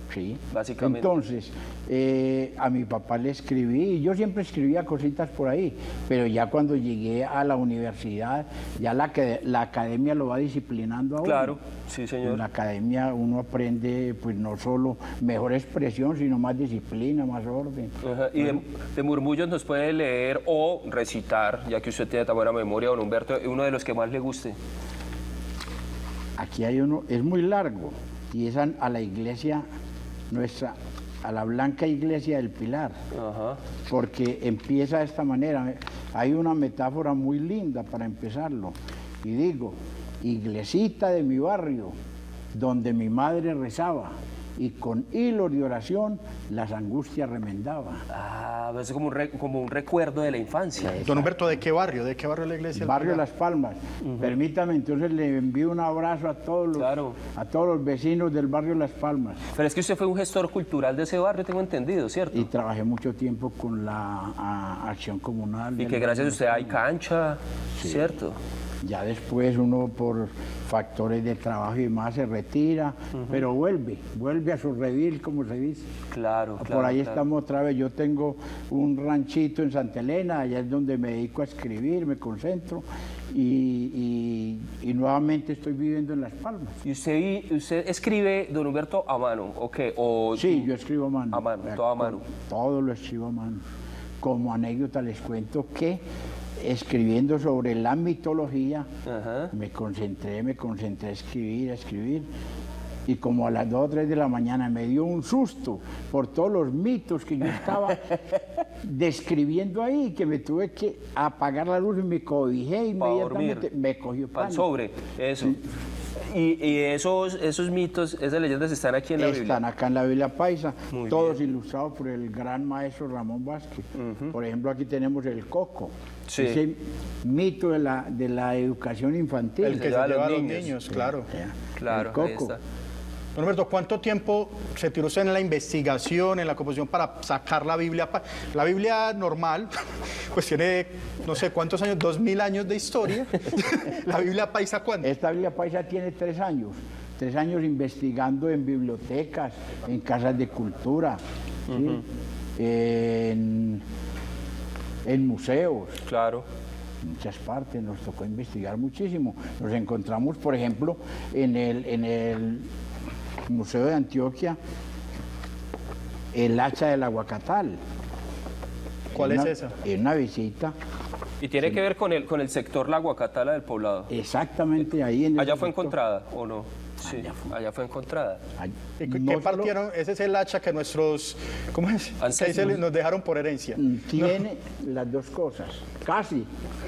[SPEAKER 9] Sí,
[SPEAKER 2] básicamente.
[SPEAKER 9] Entonces, eh, a mi papá le escribí, y yo siempre escribía cositas por ahí, pero ya cuando llegué a la universidad, ya la, que- la academia lo va disciplinando a uno.
[SPEAKER 2] Claro, sí, señor.
[SPEAKER 9] En la academia uno aprende, pues no solo mejor expresión, sino más disciplina, más orden.
[SPEAKER 2] Ajá, y de, de murmullos nos puede leer o recitar, ya que usted tiene tan buena memoria, don Humberto, uno de los que más le guste.
[SPEAKER 9] Aquí hay uno, es muy largo, y es a, a la iglesia nuestra, a la blanca iglesia del Pilar,
[SPEAKER 2] Ajá.
[SPEAKER 9] porque empieza de esta manera. Hay una metáfora muy linda para empezarlo, y digo, iglesita de mi barrio, donde mi madre rezaba, y con hilos de oración las angustias remendaba.
[SPEAKER 2] Ah, es como un, re- como un recuerdo de la infancia.
[SPEAKER 3] Don Humberto, ¿de qué barrio? ¿De qué barrio es la iglesia? del
[SPEAKER 9] Barrio
[SPEAKER 3] Pilar?
[SPEAKER 9] Las Palmas. Permítame, entonces le envío un abrazo a todos los,
[SPEAKER 2] Claro.
[SPEAKER 9] a todos los vecinos del barrio Las Palmas.
[SPEAKER 2] Pero es que usted fue un gestor cultural de ese barrio, tengo entendido, ¿cierto?
[SPEAKER 9] Y trabajé mucho tiempo con la a- acción comunal.
[SPEAKER 2] Y
[SPEAKER 9] del
[SPEAKER 2] que gracias a
[SPEAKER 9] barrio
[SPEAKER 2] usted
[SPEAKER 9] Las
[SPEAKER 2] hay
[SPEAKER 9] Palmas.
[SPEAKER 2] cancha, ¿cierto?
[SPEAKER 9] Ya después uno por factores de trabajo y demás se retira, pero vuelve, vuelve a su redil, como se dice.
[SPEAKER 2] Claro, claro.
[SPEAKER 9] Por ahí
[SPEAKER 2] claro.
[SPEAKER 9] estamos otra vez. Yo tengo un ranchito en Santa Elena, allá es donde me dedico a escribir, me concentro y, y- y nuevamente estoy viviendo en Las Palmas.
[SPEAKER 2] ¿Y usted, vi- usted escribe, don Humberto, a mano, o qué? O,
[SPEAKER 9] Sí, yo escribo a mano.
[SPEAKER 2] A mano, todo a mano.
[SPEAKER 9] Todo lo escribo a mano. Como anécdota les cuento que escribiendo sobre la mitología,
[SPEAKER 2] Ajá.
[SPEAKER 9] me concentré, me concentré a escribir, a escribir. Y como a las dos o tres de la mañana me dio un susto por todos los mitos que yo estaba describiendo ahí, que me tuve que apagar la luz y me cobijé
[SPEAKER 2] Pa'
[SPEAKER 9] inmediatamente.
[SPEAKER 2] dormir.
[SPEAKER 9] Me cogió
[SPEAKER 2] Para
[SPEAKER 9] pánico.
[SPEAKER 2] sobre, eso. Y, y esos, esos mitos, esas leyendas están aquí en la
[SPEAKER 9] Están
[SPEAKER 2] Biblia.
[SPEAKER 9] acá en la Biblia Paisa,
[SPEAKER 2] Muy
[SPEAKER 9] todos ilustrados por el gran maestro Ramón Vázquez. Por ejemplo, aquí tenemos el coco,
[SPEAKER 2] Sí.
[SPEAKER 9] ese mito de la, de la educación infantil.
[SPEAKER 3] El que se
[SPEAKER 2] lleva
[SPEAKER 3] lleva
[SPEAKER 2] a
[SPEAKER 3] a
[SPEAKER 2] los
[SPEAKER 3] los
[SPEAKER 2] niños.
[SPEAKER 3] niños, claro.
[SPEAKER 9] Ya,
[SPEAKER 2] Claro,
[SPEAKER 9] el
[SPEAKER 2] ahí
[SPEAKER 9] coco.
[SPEAKER 2] está.
[SPEAKER 3] Don Humberto, ¿cuánto tiempo se tiró usted en la investigación, en la composición para sacar la Biblia? pa- La Biblia normal, pues tiene, no sé cuántos años, dos mil años de historia. La Biblia paisa, ¿cuánto?
[SPEAKER 9] Esta Biblia Paisa tiene tres años, tres años investigando en bibliotecas, en casas de cultura, ¿sí? en, en museos.
[SPEAKER 2] Claro.
[SPEAKER 9] En muchas partes nos tocó investigar muchísimo. Nos encontramos, por ejemplo, en el, en el Museo de Antioquia, el hacha del aguacatal.
[SPEAKER 3] ¿Cuál
[SPEAKER 9] En
[SPEAKER 3] es
[SPEAKER 9] una-
[SPEAKER 3] esa?
[SPEAKER 9] En una visita,
[SPEAKER 2] Y tiene que ver con el, con el sector La Guacatala del poblado.
[SPEAKER 9] exactamente ahí en el
[SPEAKER 2] ¿Allá fue
[SPEAKER 9] sector.
[SPEAKER 2] encontrada o no? Sí,
[SPEAKER 9] Allá fue.
[SPEAKER 2] allá fue encontrada.
[SPEAKER 9] Ay,
[SPEAKER 3] ¿Y
[SPEAKER 9] no
[SPEAKER 3] ¿Qué
[SPEAKER 9] solo-
[SPEAKER 3] partieron? Ese es el hacha que nuestros, ¿cómo es? Que
[SPEAKER 2] Ancestros.
[SPEAKER 3] se le- nos dejaron por herencia.
[SPEAKER 9] Tiene las dos cosas, casi.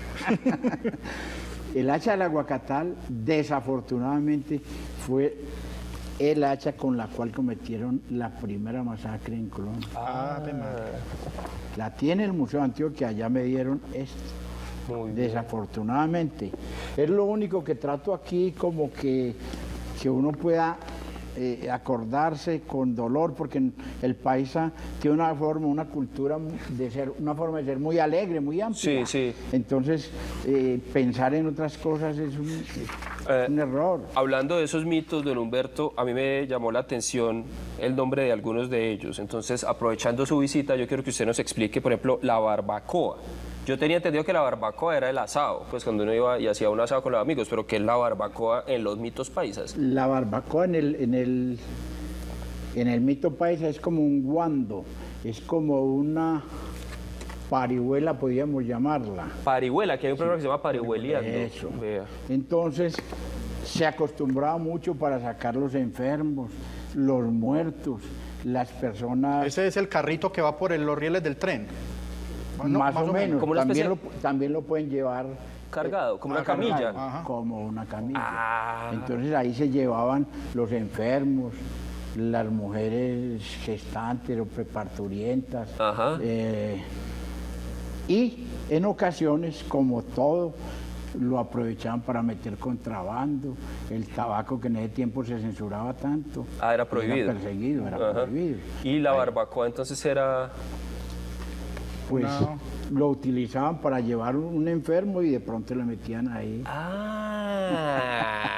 [SPEAKER 9] El hacha del aguacatal, desafortunadamente, fue el hacha con la cual cometieron la primera masacre en Colombia.
[SPEAKER 3] Ah, Ave María.
[SPEAKER 9] La tiene el Museo de Antioquia, allá me dieron este.
[SPEAKER 2] Muy bien.
[SPEAKER 9] Desafortunadamente. Es lo único que trato aquí como que, que uno pueda eh, acordarse con dolor, porque el paisa tiene una forma, una cultura de ser, una forma de ser muy alegre, muy amplia.
[SPEAKER 2] Sí, sí.
[SPEAKER 9] Entonces, eh, pensar en otras cosas es un, es
[SPEAKER 2] Eh,
[SPEAKER 9] un error.
[SPEAKER 2] Hablando de esos mitos, don Humberto, a mí me llamó la atención el nombre de algunos de ellos. Entonces, aprovechando su visita, yo quiero que usted nos explique, por ejemplo, la barbacoa. Yo tenía entendido que la barbacoa era el asado, pues cuando uno iba y hacía un asado con los amigos, pero ¿qué es la barbacoa en los mitos paisas?
[SPEAKER 9] La barbacoa en el, en el, en el mito paisa es como un guando, es como una parihuela, podríamos llamarla.
[SPEAKER 2] Parihuela, que hay un programa que se llama Parihueliando.
[SPEAKER 9] Eso.
[SPEAKER 2] Vea.
[SPEAKER 9] Entonces, se acostumbraba mucho para sacar los enfermos, los muertos, las personas,
[SPEAKER 3] Ese es el carrito que va por el- los rieles del tren. Bueno,
[SPEAKER 9] más, o menos.
[SPEAKER 2] Como una
[SPEAKER 9] También,
[SPEAKER 2] especie
[SPEAKER 9] lo, también lo pueden llevar
[SPEAKER 2] Cargado, como una
[SPEAKER 3] Ah, cargado.
[SPEAKER 2] camilla.
[SPEAKER 3] Ajá.
[SPEAKER 9] como una camilla.
[SPEAKER 2] Ah.
[SPEAKER 9] Entonces ahí se llevaban los enfermos, las mujeres gestantes o preparturientas.
[SPEAKER 2] Ajá.
[SPEAKER 9] eh, y en ocasiones, como todo, lo aprovechaban para meter contrabando, el tabaco que en ese tiempo se censuraba tanto.
[SPEAKER 2] Ah, era prohibido.
[SPEAKER 9] Era perseguido, era
[SPEAKER 2] Ajá.
[SPEAKER 9] prohibido.
[SPEAKER 2] Y la barbacoa entonces era...
[SPEAKER 9] Pues
[SPEAKER 3] Una-
[SPEAKER 9] lo utilizaban para llevar un enfermo y de pronto le metían ahí.
[SPEAKER 2] Ah.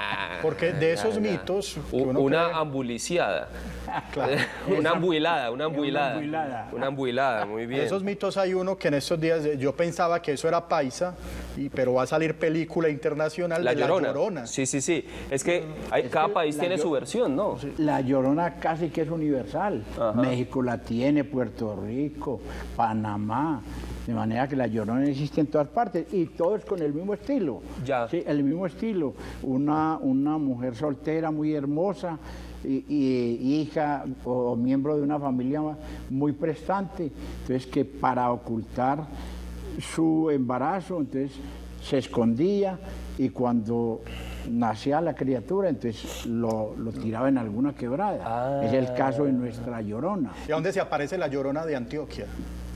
[SPEAKER 3] Porque de esos
[SPEAKER 2] ya, ya.
[SPEAKER 3] mitos... que
[SPEAKER 2] U-
[SPEAKER 3] uno
[SPEAKER 2] Una
[SPEAKER 3] cree-
[SPEAKER 2] ambuliciada.
[SPEAKER 3] Claro.
[SPEAKER 2] Una ambuilada, una ambuilada.
[SPEAKER 9] ambuilada.
[SPEAKER 2] Una ambuilada, muy
[SPEAKER 3] De
[SPEAKER 2] bien.
[SPEAKER 3] esos mitos hay uno que en estos días eh, yo pensaba que eso era paisa, y, pero va a salir película internacional
[SPEAKER 2] La
[SPEAKER 3] de
[SPEAKER 2] Llorona.
[SPEAKER 3] La Llorona.
[SPEAKER 2] Sí, sí, sí. Es que hay- cada
[SPEAKER 9] que
[SPEAKER 2] país
[SPEAKER 9] la
[SPEAKER 2] tiene
[SPEAKER 9] Llo-
[SPEAKER 2] su versión, ¿no?
[SPEAKER 9] La Llorona casi que es universal.
[SPEAKER 2] Ajá.
[SPEAKER 9] México la tiene, Puerto Rico, Panamá. De manera que la Llorona existe en todas partes y todos con el mismo estilo.
[SPEAKER 2] Ya.
[SPEAKER 9] Sí, el mismo estilo. Una, una mujer soltera muy hermosa y, y hija o miembro de una familia muy prestante. Entonces que para ocultar su embarazo, entonces se escondía y cuando nacía la criatura, entonces lo, lo tiraba en alguna quebrada.
[SPEAKER 2] Ah.
[SPEAKER 9] Es el caso de nuestra Llorona.
[SPEAKER 3] ¿Y a dónde se aparece La Llorona de Antioquia?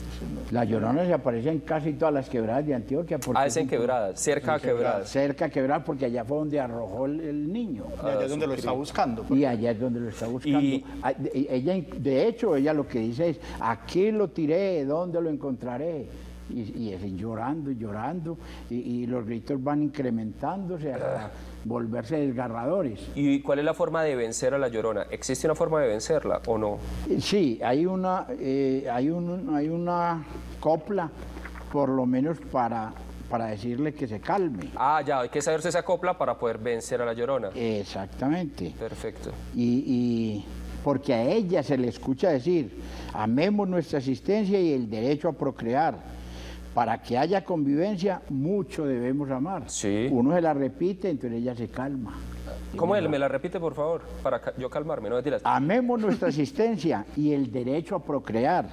[SPEAKER 9] La Llorona se aparece en casi todas las quebradas de Antioquia. porque
[SPEAKER 2] Ah, es en
[SPEAKER 9] un-
[SPEAKER 2] quebradas, cerca a quebradas.
[SPEAKER 9] Cerca a quebradas, porque allá fue donde arrojó el, el niño.
[SPEAKER 3] Y allá es donde lo está buscando. pues.
[SPEAKER 9] Y allá es donde lo está buscando.
[SPEAKER 2] Y-
[SPEAKER 9] Ah, de- Ella, de hecho, ella lo que dice es, aquí lo tiré, ¿dónde lo encontraré? Y, y es llorando, llorando, y, y los gritos van incrementándose hasta volverse desgarradores.
[SPEAKER 2] ¿Y cuál es la forma de vencer a la Llorona? ¿Existe una forma de vencerla o no?
[SPEAKER 9] Eh, Sí, hay una, eh, hay, un- hay una copla, por lo menos para, para decirle que se calme.
[SPEAKER 2] Ah, ya, hay que saberse esa copla para poder vencer a la Llorona.
[SPEAKER 9] Exactamente.
[SPEAKER 2] Perfecto.
[SPEAKER 9] Y, y porque a ella se le escucha decir, amemos nuestra existencia y el derecho a procrear. Para que haya convivencia, mucho debemos amar.
[SPEAKER 2] Sí.
[SPEAKER 9] Uno se la repite, entonces ella se calma.
[SPEAKER 2] ¿Cómo él? ¿Me la repite, por favor? Para ca- yo calmarme, no me tiras.
[SPEAKER 9] Amemos nuestra existencia y el derecho a procrear.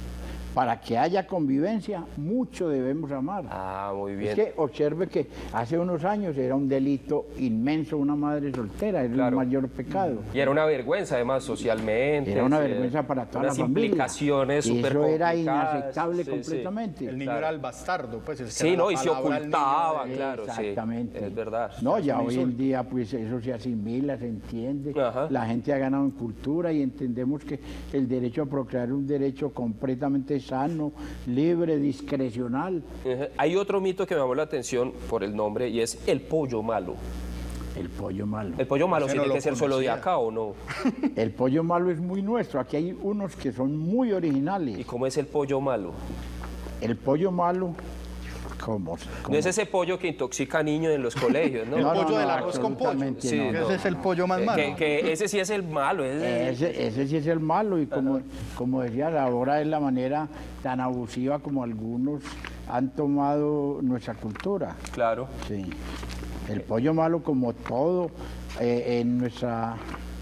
[SPEAKER 9] Para que haya convivencia, mucho debemos amar.
[SPEAKER 2] Ah, muy bien.
[SPEAKER 9] Es que observe que hace unos años era un delito inmenso una madre soltera, era
[SPEAKER 2] Claro.
[SPEAKER 9] un mayor pecado.
[SPEAKER 2] Y era una vergüenza, además, socialmente.
[SPEAKER 9] Era una
[SPEAKER 2] sí,
[SPEAKER 9] vergüenza para toda la
[SPEAKER 2] unas
[SPEAKER 9] familia.
[SPEAKER 2] implicaciones
[SPEAKER 9] Y
[SPEAKER 2] súper
[SPEAKER 9] eso era
[SPEAKER 2] complicadas.
[SPEAKER 9] inaceptable
[SPEAKER 2] Sí, sí.
[SPEAKER 9] completamente.
[SPEAKER 3] El niño
[SPEAKER 2] Claro.
[SPEAKER 3] era el bastardo, pues. es que
[SPEAKER 2] Sí,
[SPEAKER 3] era
[SPEAKER 2] no,
[SPEAKER 3] la
[SPEAKER 2] y se
[SPEAKER 3] palabra al niño
[SPEAKER 2] ocultaba,
[SPEAKER 3] de-
[SPEAKER 2] claro, sí.
[SPEAKER 9] Exactamente.
[SPEAKER 2] Es verdad.
[SPEAKER 9] No,
[SPEAKER 3] Es
[SPEAKER 9] ya
[SPEAKER 3] un
[SPEAKER 9] hoy en
[SPEAKER 3] insulto.
[SPEAKER 9] día pues eso se asimila, se entiende.
[SPEAKER 2] Ajá.
[SPEAKER 9] La gente ha ganado en cultura y entendemos que el derecho a procrear es un derecho completamente sano, libre, discrecional.
[SPEAKER 2] Ujú. Hay otro mito que me llamó la atención por el nombre y es el pollo malo.
[SPEAKER 9] El pollo malo.
[SPEAKER 2] ¿El pollo malo
[SPEAKER 3] Ese no
[SPEAKER 2] tiene
[SPEAKER 3] lo
[SPEAKER 2] que ser solo de
[SPEAKER 3] conocía.
[SPEAKER 2] acá o no?
[SPEAKER 9] El pollo malo es muy nuestro. Aquí hay unos que son muy
[SPEAKER 2] ¿Y
[SPEAKER 9] originales.
[SPEAKER 2] cómo es el pollo malo?
[SPEAKER 9] El pollo malo, ¿cómo?
[SPEAKER 2] No es ese pollo que intoxica a niños en los colegios, ¿no?
[SPEAKER 3] El
[SPEAKER 9] No, no,
[SPEAKER 3] pollo
[SPEAKER 9] no,
[SPEAKER 3] del arroz con pollo.
[SPEAKER 9] absolutamente
[SPEAKER 2] Sí,
[SPEAKER 9] no,
[SPEAKER 2] no.
[SPEAKER 9] no.
[SPEAKER 3] Ese es el pollo más
[SPEAKER 2] Que-
[SPEAKER 3] malo.
[SPEAKER 2] Que, que ese sí es el malo. Ese,
[SPEAKER 9] Ese, ese sí es el malo y como, como decías, ahora es la manera tan abusiva como algunos han tomado nuestra cultura.
[SPEAKER 2] Claro.
[SPEAKER 9] Sí. El pollo malo, como todo eh, en nuestra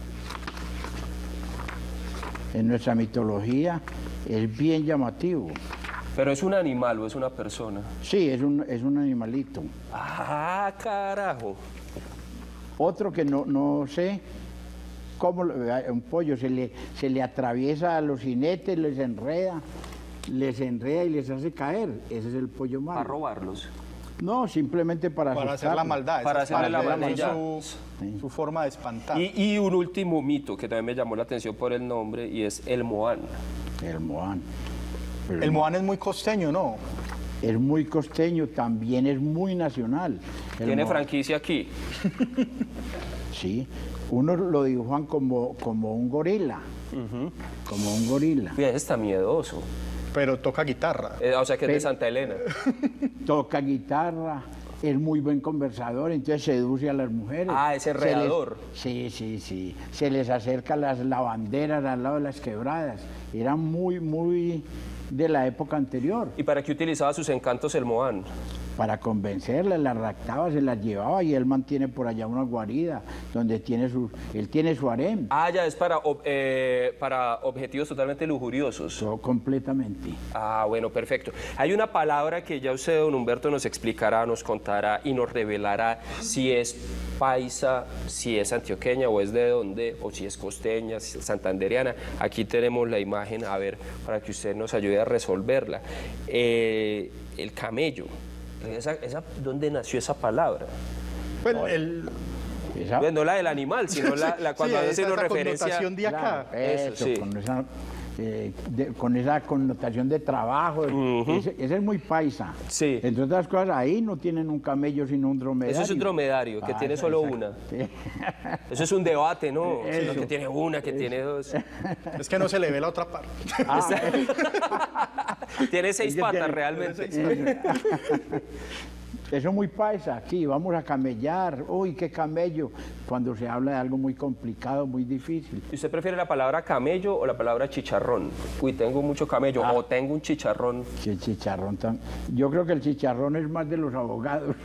[SPEAKER 9] en nuestra mitología, es bien llamativo.
[SPEAKER 2] Pero es un animal o es una persona.
[SPEAKER 9] Sí, es un, es un animalito.
[SPEAKER 2] Ah, carajo.
[SPEAKER 9] Otro que no, no sé cómo, lo- un pollo se le, se le atraviesa a los jinetes, les enreda, les enreda y les hace caer. Ese es el pollo malo.
[SPEAKER 2] Para robarlos.
[SPEAKER 9] No, simplemente para,
[SPEAKER 3] Para hacer la
[SPEAKER 9] asustarlos.
[SPEAKER 3] maldad. esa
[SPEAKER 2] Para
[SPEAKER 3] es
[SPEAKER 2] hacerle la
[SPEAKER 3] parte de
[SPEAKER 2] maldad.
[SPEAKER 3] Su, su forma de espantar.
[SPEAKER 2] Y, y un último mito que también me llamó la atención por el nombre y es el Moán.
[SPEAKER 9] El Moán. Pero
[SPEAKER 3] El Moán es muy costeño, ¿no?
[SPEAKER 9] es muy costeño, también es muy nacional. El
[SPEAKER 2] Tiene
[SPEAKER 9] Moán.
[SPEAKER 2] franquicia aquí.
[SPEAKER 9] Sí, uno lo dibujan como, como un gorila, como un gorila.
[SPEAKER 2] Fíjate, está miedoso.
[SPEAKER 3] Pero toca guitarra.
[SPEAKER 2] Eh, o sea que es de
[SPEAKER 9] Pero-
[SPEAKER 2] Santa Elena.
[SPEAKER 9] Toca guitarra, es muy buen conversador, entonces seduce a las mujeres.
[SPEAKER 2] Ah, es
[SPEAKER 9] Se les-
[SPEAKER 2] enredador.
[SPEAKER 9] Sí, sí, sí. Se les acerca las lavanderas al lado de las quebradas. Era muy, muy de la época anterior.
[SPEAKER 2] ¿Y para qué utilizaba sus encantos el Moán?
[SPEAKER 9] Para convencerlas, las raptaba, se las llevaba y él mantiene por allá una guarida donde tiene su, él tiene su harem.
[SPEAKER 2] Ah, ya es para, ob- eh, para objetivos totalmente lujuriosos.
[SPEAKER 9] Todo completamente.
[SPEAKER 2] Ah, bueno, perfecto. Hay una palabra que ya usted, don Humberto, nos explicará, nos contará y nos revelará si es paisa, si es antioqueña o es de dónde, o si es costeña, si es santandereana. Aquí tenemos la imagen, a ver, para que usted nos ayude a resolverla. Eh, el camello. Esa, esa, ¿Dónde nació esa palabra?
[SPEAKER 3] Pues el,
[SPEAKER 9] Esa-
[SPEAKER 2] Pues no la del animal, sino la, la cuando
[SPEAKER 3] sí,
[SPEAKER 2] hace
[SPEAKER 3] esa,
[SPEAKER 2] una
[SPEAKER 3] esa
[SPEAKER 2] referencia.
[SPEAKER 3] connotación de acá.
[SPEAKER 9] Claro,
[SPEAKER 2] Eso,
[SPEAKER 9] eso,
[SPEAKER 2] sí.
[SPEAKER 9] con esa- eh, de, con esa connotación de trabajo. Uh-huh. ese, ese es muy paisa.
[SPEAKER 2] Sí.
[SPEAKER 9] Entre otras cosas, ahí no tienen un camello sino un dromedario.
[SPEAKER 2] Eso es un dromedario, que ah, tiene solo exacto. una. Sí. Eso es un debate, ¿no? Sino que tiene una, que Eso. tiene dos.
[SPEAKER 3] Es que no se le ve la otra parte.
[SPEAKER 2] Ah, tiene seis es que patas tiene, realmente.
[SPEAKER 9] Tiene seis. Eso es muy paisa, aquí vamos a camellar, uy, qué camello, cuando se habla de algo muy complicado, muy difícil.
[SPEAKER 2] ¿Y usted prefiere la palabra camello o la palabra chicharrón? Uy, tengo mucho camello, ah, o tengo un chicharrón.
[SPEAKER 9] Sí, chicharrón también. Yo creo que el chicharrón es más de los abogados.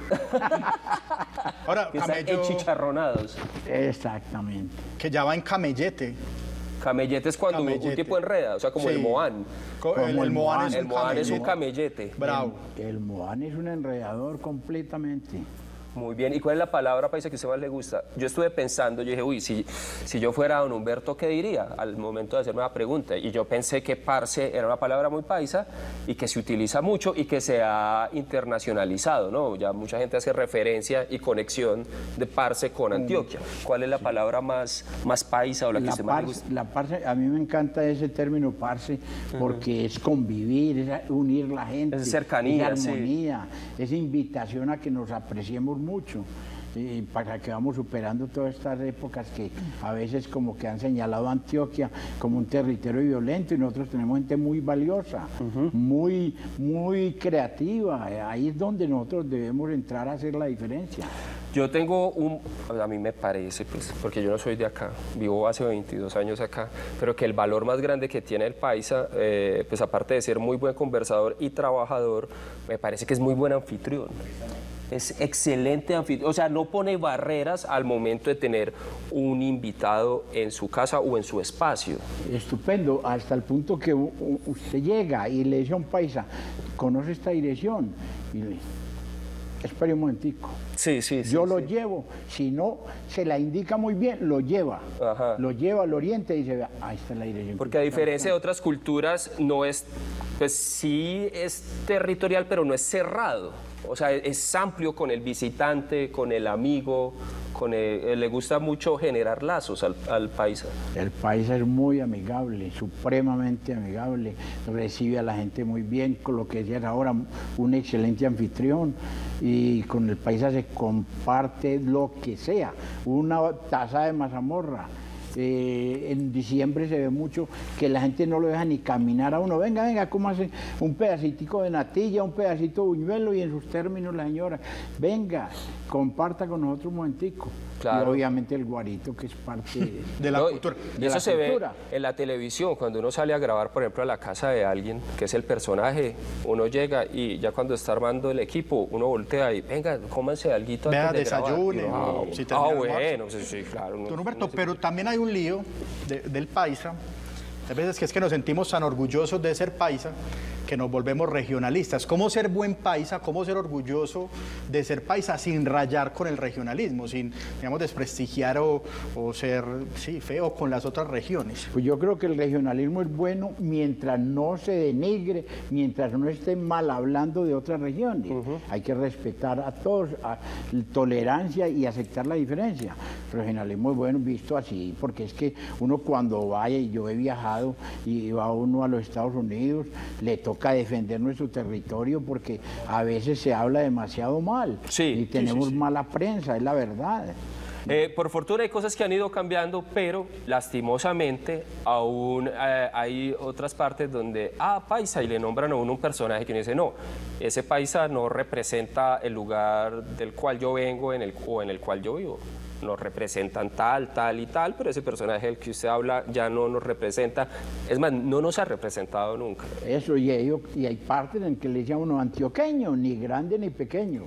[SPEAKER 2] Ahora, que camello... están enchicharronados.
[SPEAKER 9] Exactamente.
[SPEAKER 3] Que ya va en camellete.
[SPEAKER 2] Camellete es cuando camellete. un tipo enreda, o sea, como sí. el moán.
[SPEAKER 3] Como el, el, el moán, es
[SPEAKER 2] el
[SPEAKER 3] un,
[SPEAKER 2] moán es un camellete.
[SPEAKER 3] Bravo.
[SPEAKER 9] El, el moán es un enredador completamente.
[SPEAKER 2] Muy bien. ¿Y cuál es la palabra paisa que a usted más le gusta? Yo estuve pensando, yo dije, uy, si, si yo fuera don Humberto, ¿qué diría? Al momento de hacerme la pregunta. Y yo pensé que parce era una palabra muy paisa y que se utiliza mucho y que se ha internacionalizado, ¿no? Ya mucha gente hace referencia y conexión de parce con Antioquia. ¿Cuál es la palabra más, más paisa o la que
[SPEAKER 9] la
[SPEAKER 2] usted más
[SPEAKER 9] parce,
[SPEAKER 2] le gusta?
[SPEAKER 9] La parce, a mí me encanta ese término parce porque uh-huh. es convivir, es unir la gente.
[SPEAKER 2] Es cercanía,
[SPEAKER 9] es armonía, sí. es invitación a que nos apreciemos mucho y para que vamos superando todas estas épocas que a veces como que han señalado a Antioquia como un territorio violento y nosotros tenemos gente muy valiosa, uh-huh. muy, muy creativa. Ahí es donde nosotros debemos entrar a hacer la diferencia.
[SPEAKER 2] Yo tengo un, a mí me parece, pues, porque yo no soy de acá, vivo hace veintidós años acá, pero que el valor más grande que tiene el paisa, eh, pues aparte de ser muy buen conversador y trabajador, me parece que es muy buen anfitrión. Es excelente anfitrión, o sea, no pone barreras al momento de tener un invitado en su casa o en su espacio.
[SPEAKER 9] Estupendo, hasta el punto que usted llega y le dice a un paisa, ¿conoce esta dirección? Y le espere un momentico.
[SPEAKER 2] Sí, sí, sí.
[SPEAKER 9] Yo lo
[SPEAKER 2] sí.
[SPEAKER 9] llevo, si no se la indica muy bien, lo lleva. Ajá. Lo lleva al oriente y dice, ahí está la dirección.
[SPEAKER 2] Porque a diferencia de otras culturas, no es, pues sí es territorial, pero no es cerrado. O sea, es amplio con el visitante, con el amigo, con el, le gusta mucho generar lazos al, al paisa.
[SPEAKER 9] El paisa es muy amigable, supremamente amigable, recibe a la gente muy bien, con lo que decías ahora, un excelente anfitrión, y con el paisa se comparte lo que sea, una taza de mazamorra. Eh, en diciembre se ve mucho que la gente no lo deja ni caminar a uno. Venga, venga, cómase un pedacitico de natilla, un pedacito de buñuelo y en sus términos la señora, venga, comparta con nosotros un momentico. Claro. Y obviamente el guarito, que es parte de,
[SPEAKER 3] de la
[SPEAKER 2] no,
[SPEAKER 3] cultura.
[SPEAKER 2] Y eso se cultura. ve en la televisión, cuando uno sale a grabar, por ejemplo, a la casa de alguien, que es el personaje, uno llega y ya cuando está armando el equipo, uno voltea y, venga, cómanse alguito
[SPEAKER 3] Vea,
[SPEAKER 2] antes de
[SPEAKER 3] desayune.
[SPEAKER 2] grabar.
[SPEAKER 3] No,
[SPEAKER 2] si ah, bueno, sí, sí, claro.
[SPEAKER 3] Don no, Humberto, no pero también hay un lío de, del paisa. Hay veces que es que nos sentimos tan orgullosos de ser paisa que nos volvemos regionalistas. ¿Cómo ser buen paisa? ¿Cómo ser orgulloso de ser paisa sin rayar con el regionalismo, sin, digamos, desprestigiar o, o ser, sí, feo con las otras regiones?
[SPEAKER 9] Pues yo creo que el regionalismo es bueno mientras no se denigre, mientras no esté mal hablando de otras regiones. Uh-huh. Hay que respetar a todos, a, tolerancia y aceptar la diferencia. El regionalismo es bueno visto así, porque es que uno cuando vaya, y yo he viajado y va uno a los Estados Unidos, le toca a defender nuestro territorio porque a veces se habla demasiado mal
[SPEAKER 2] sí,
[SPEAKER 9] y tenemos
[SPEAKER 2] sí, sí, sí.
[SPEAKER 9] mala prensa, es la verdad.
[SPEAKER 2] Eh, por fortuna hay cosas que han ido cambiando, pero lastimosamente aún eh, hay otras partes donde, ah, paisa, y le nombran a uno un personaje que uno dice, no, ese paisa no representa el lugar del cual yo vengo en el, o en el cual yo vivo. Nos representan tal, tal y tal, pero ese personaje del que usted habla ya no nos representa, es más, no nos ha representado nunca.
[SPEAKER 9] Eso, y, ello, y hay partes en que le llaman uno antioqueño, ni grande ni pequeño.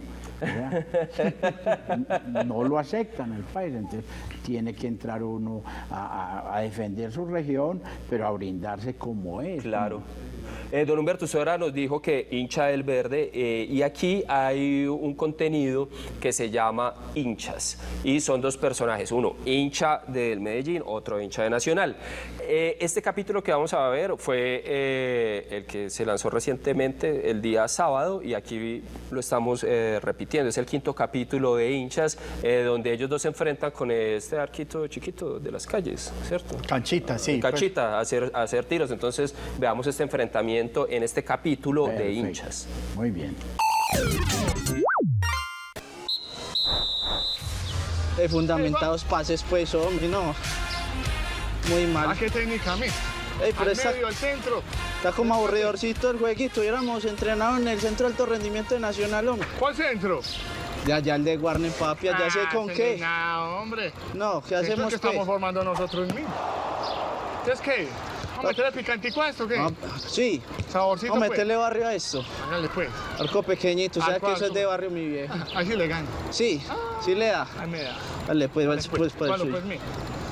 [SPEAKER 9] No lo aceptan el país, entonces tiene que entrar uno a, a, a defender su región, pero a brindarse como es.
[SPEAKER 2] Claro.
[SPEAKER 9] Como...
[SPEAKER 2] Eh, don Humberto, usted ahora nos dijo que hincha del verde eh, y aquí hay un contenido que se llama hinchas y son dos personajes, uno hincha del Medellín, otro hincha de Nacional. Eh, este capítulo que vamos a ver fue eh, el que se lanzó recientemente el día sábado y aquí lo estamos eh, repitiendo. entiendo, es el quinto capítulo de Hinchas, eh, donde ellos dos se enfrentan con este arquito chiquito de las calles, ¿cierto?
[SPEAKER 3] Canchita, sí.
[SPEAKER 2] Canchita, pues. a, hacer, a hacer tiros. Entonces, veamos este enfrentamiento en este capítulo Perfecto. de Hinchas.
[SPEAKER 9] Muy bien.
[SPEAKER 10] De fundamentados pases, pues, hombre, no. Muy mal.
[SPEAKER 5] ¿A qué técnica, mi?
[SPEAKER 10] Ey, pero
[SPEAKER 5] al
[SPEAKER 10] está,
[SPEAKER 5] medio, al centro.
[SPEAKER 10] Está como aburridorcito el jueguito. Hubiéramos entrenado en el Centro de Alto Rendimiento de Nacional, hombre.
[SPEAKER 5] ¿Cuál centro?
[SPEAKER 10] Ya, ya el de Warner, papi, ya ah, sé con qué.
[SPEAKER 5] No, hombre.
[SPEAKER 10] No, ¿qué hacemos?
[SPEAKER 5] Es que estamos formando nosotros mismos. ¿Entonces qué? ¿Vamos a meterle picantico a esto o qué?
[SPEAKER 10] Ah, sí.
[SPEAKER 5] Saborcito,
[SPEAKER 10] Vamos a
[SPEAKER 5] pues.
[SPEAKER 10] meterle barrio a esto.
[SPEAKER 5] Hágale, pues.
[SPEAKER 10] Arco pequeñito, o sea que eso es de barrio, mi viejo.
[SPEAKER 5] Ahí sí le gano.
[SPEAKER 10] Sí, ah, sí le da.
[SPEAKER 5] Ahí me da.
[SPEAKER 10] Dale, pues,
[SPEAKER 5] Dale,
[SPEAKER 10] pues, pues, pues,
[SPEAKER 5] ¿Cuál pues, mi?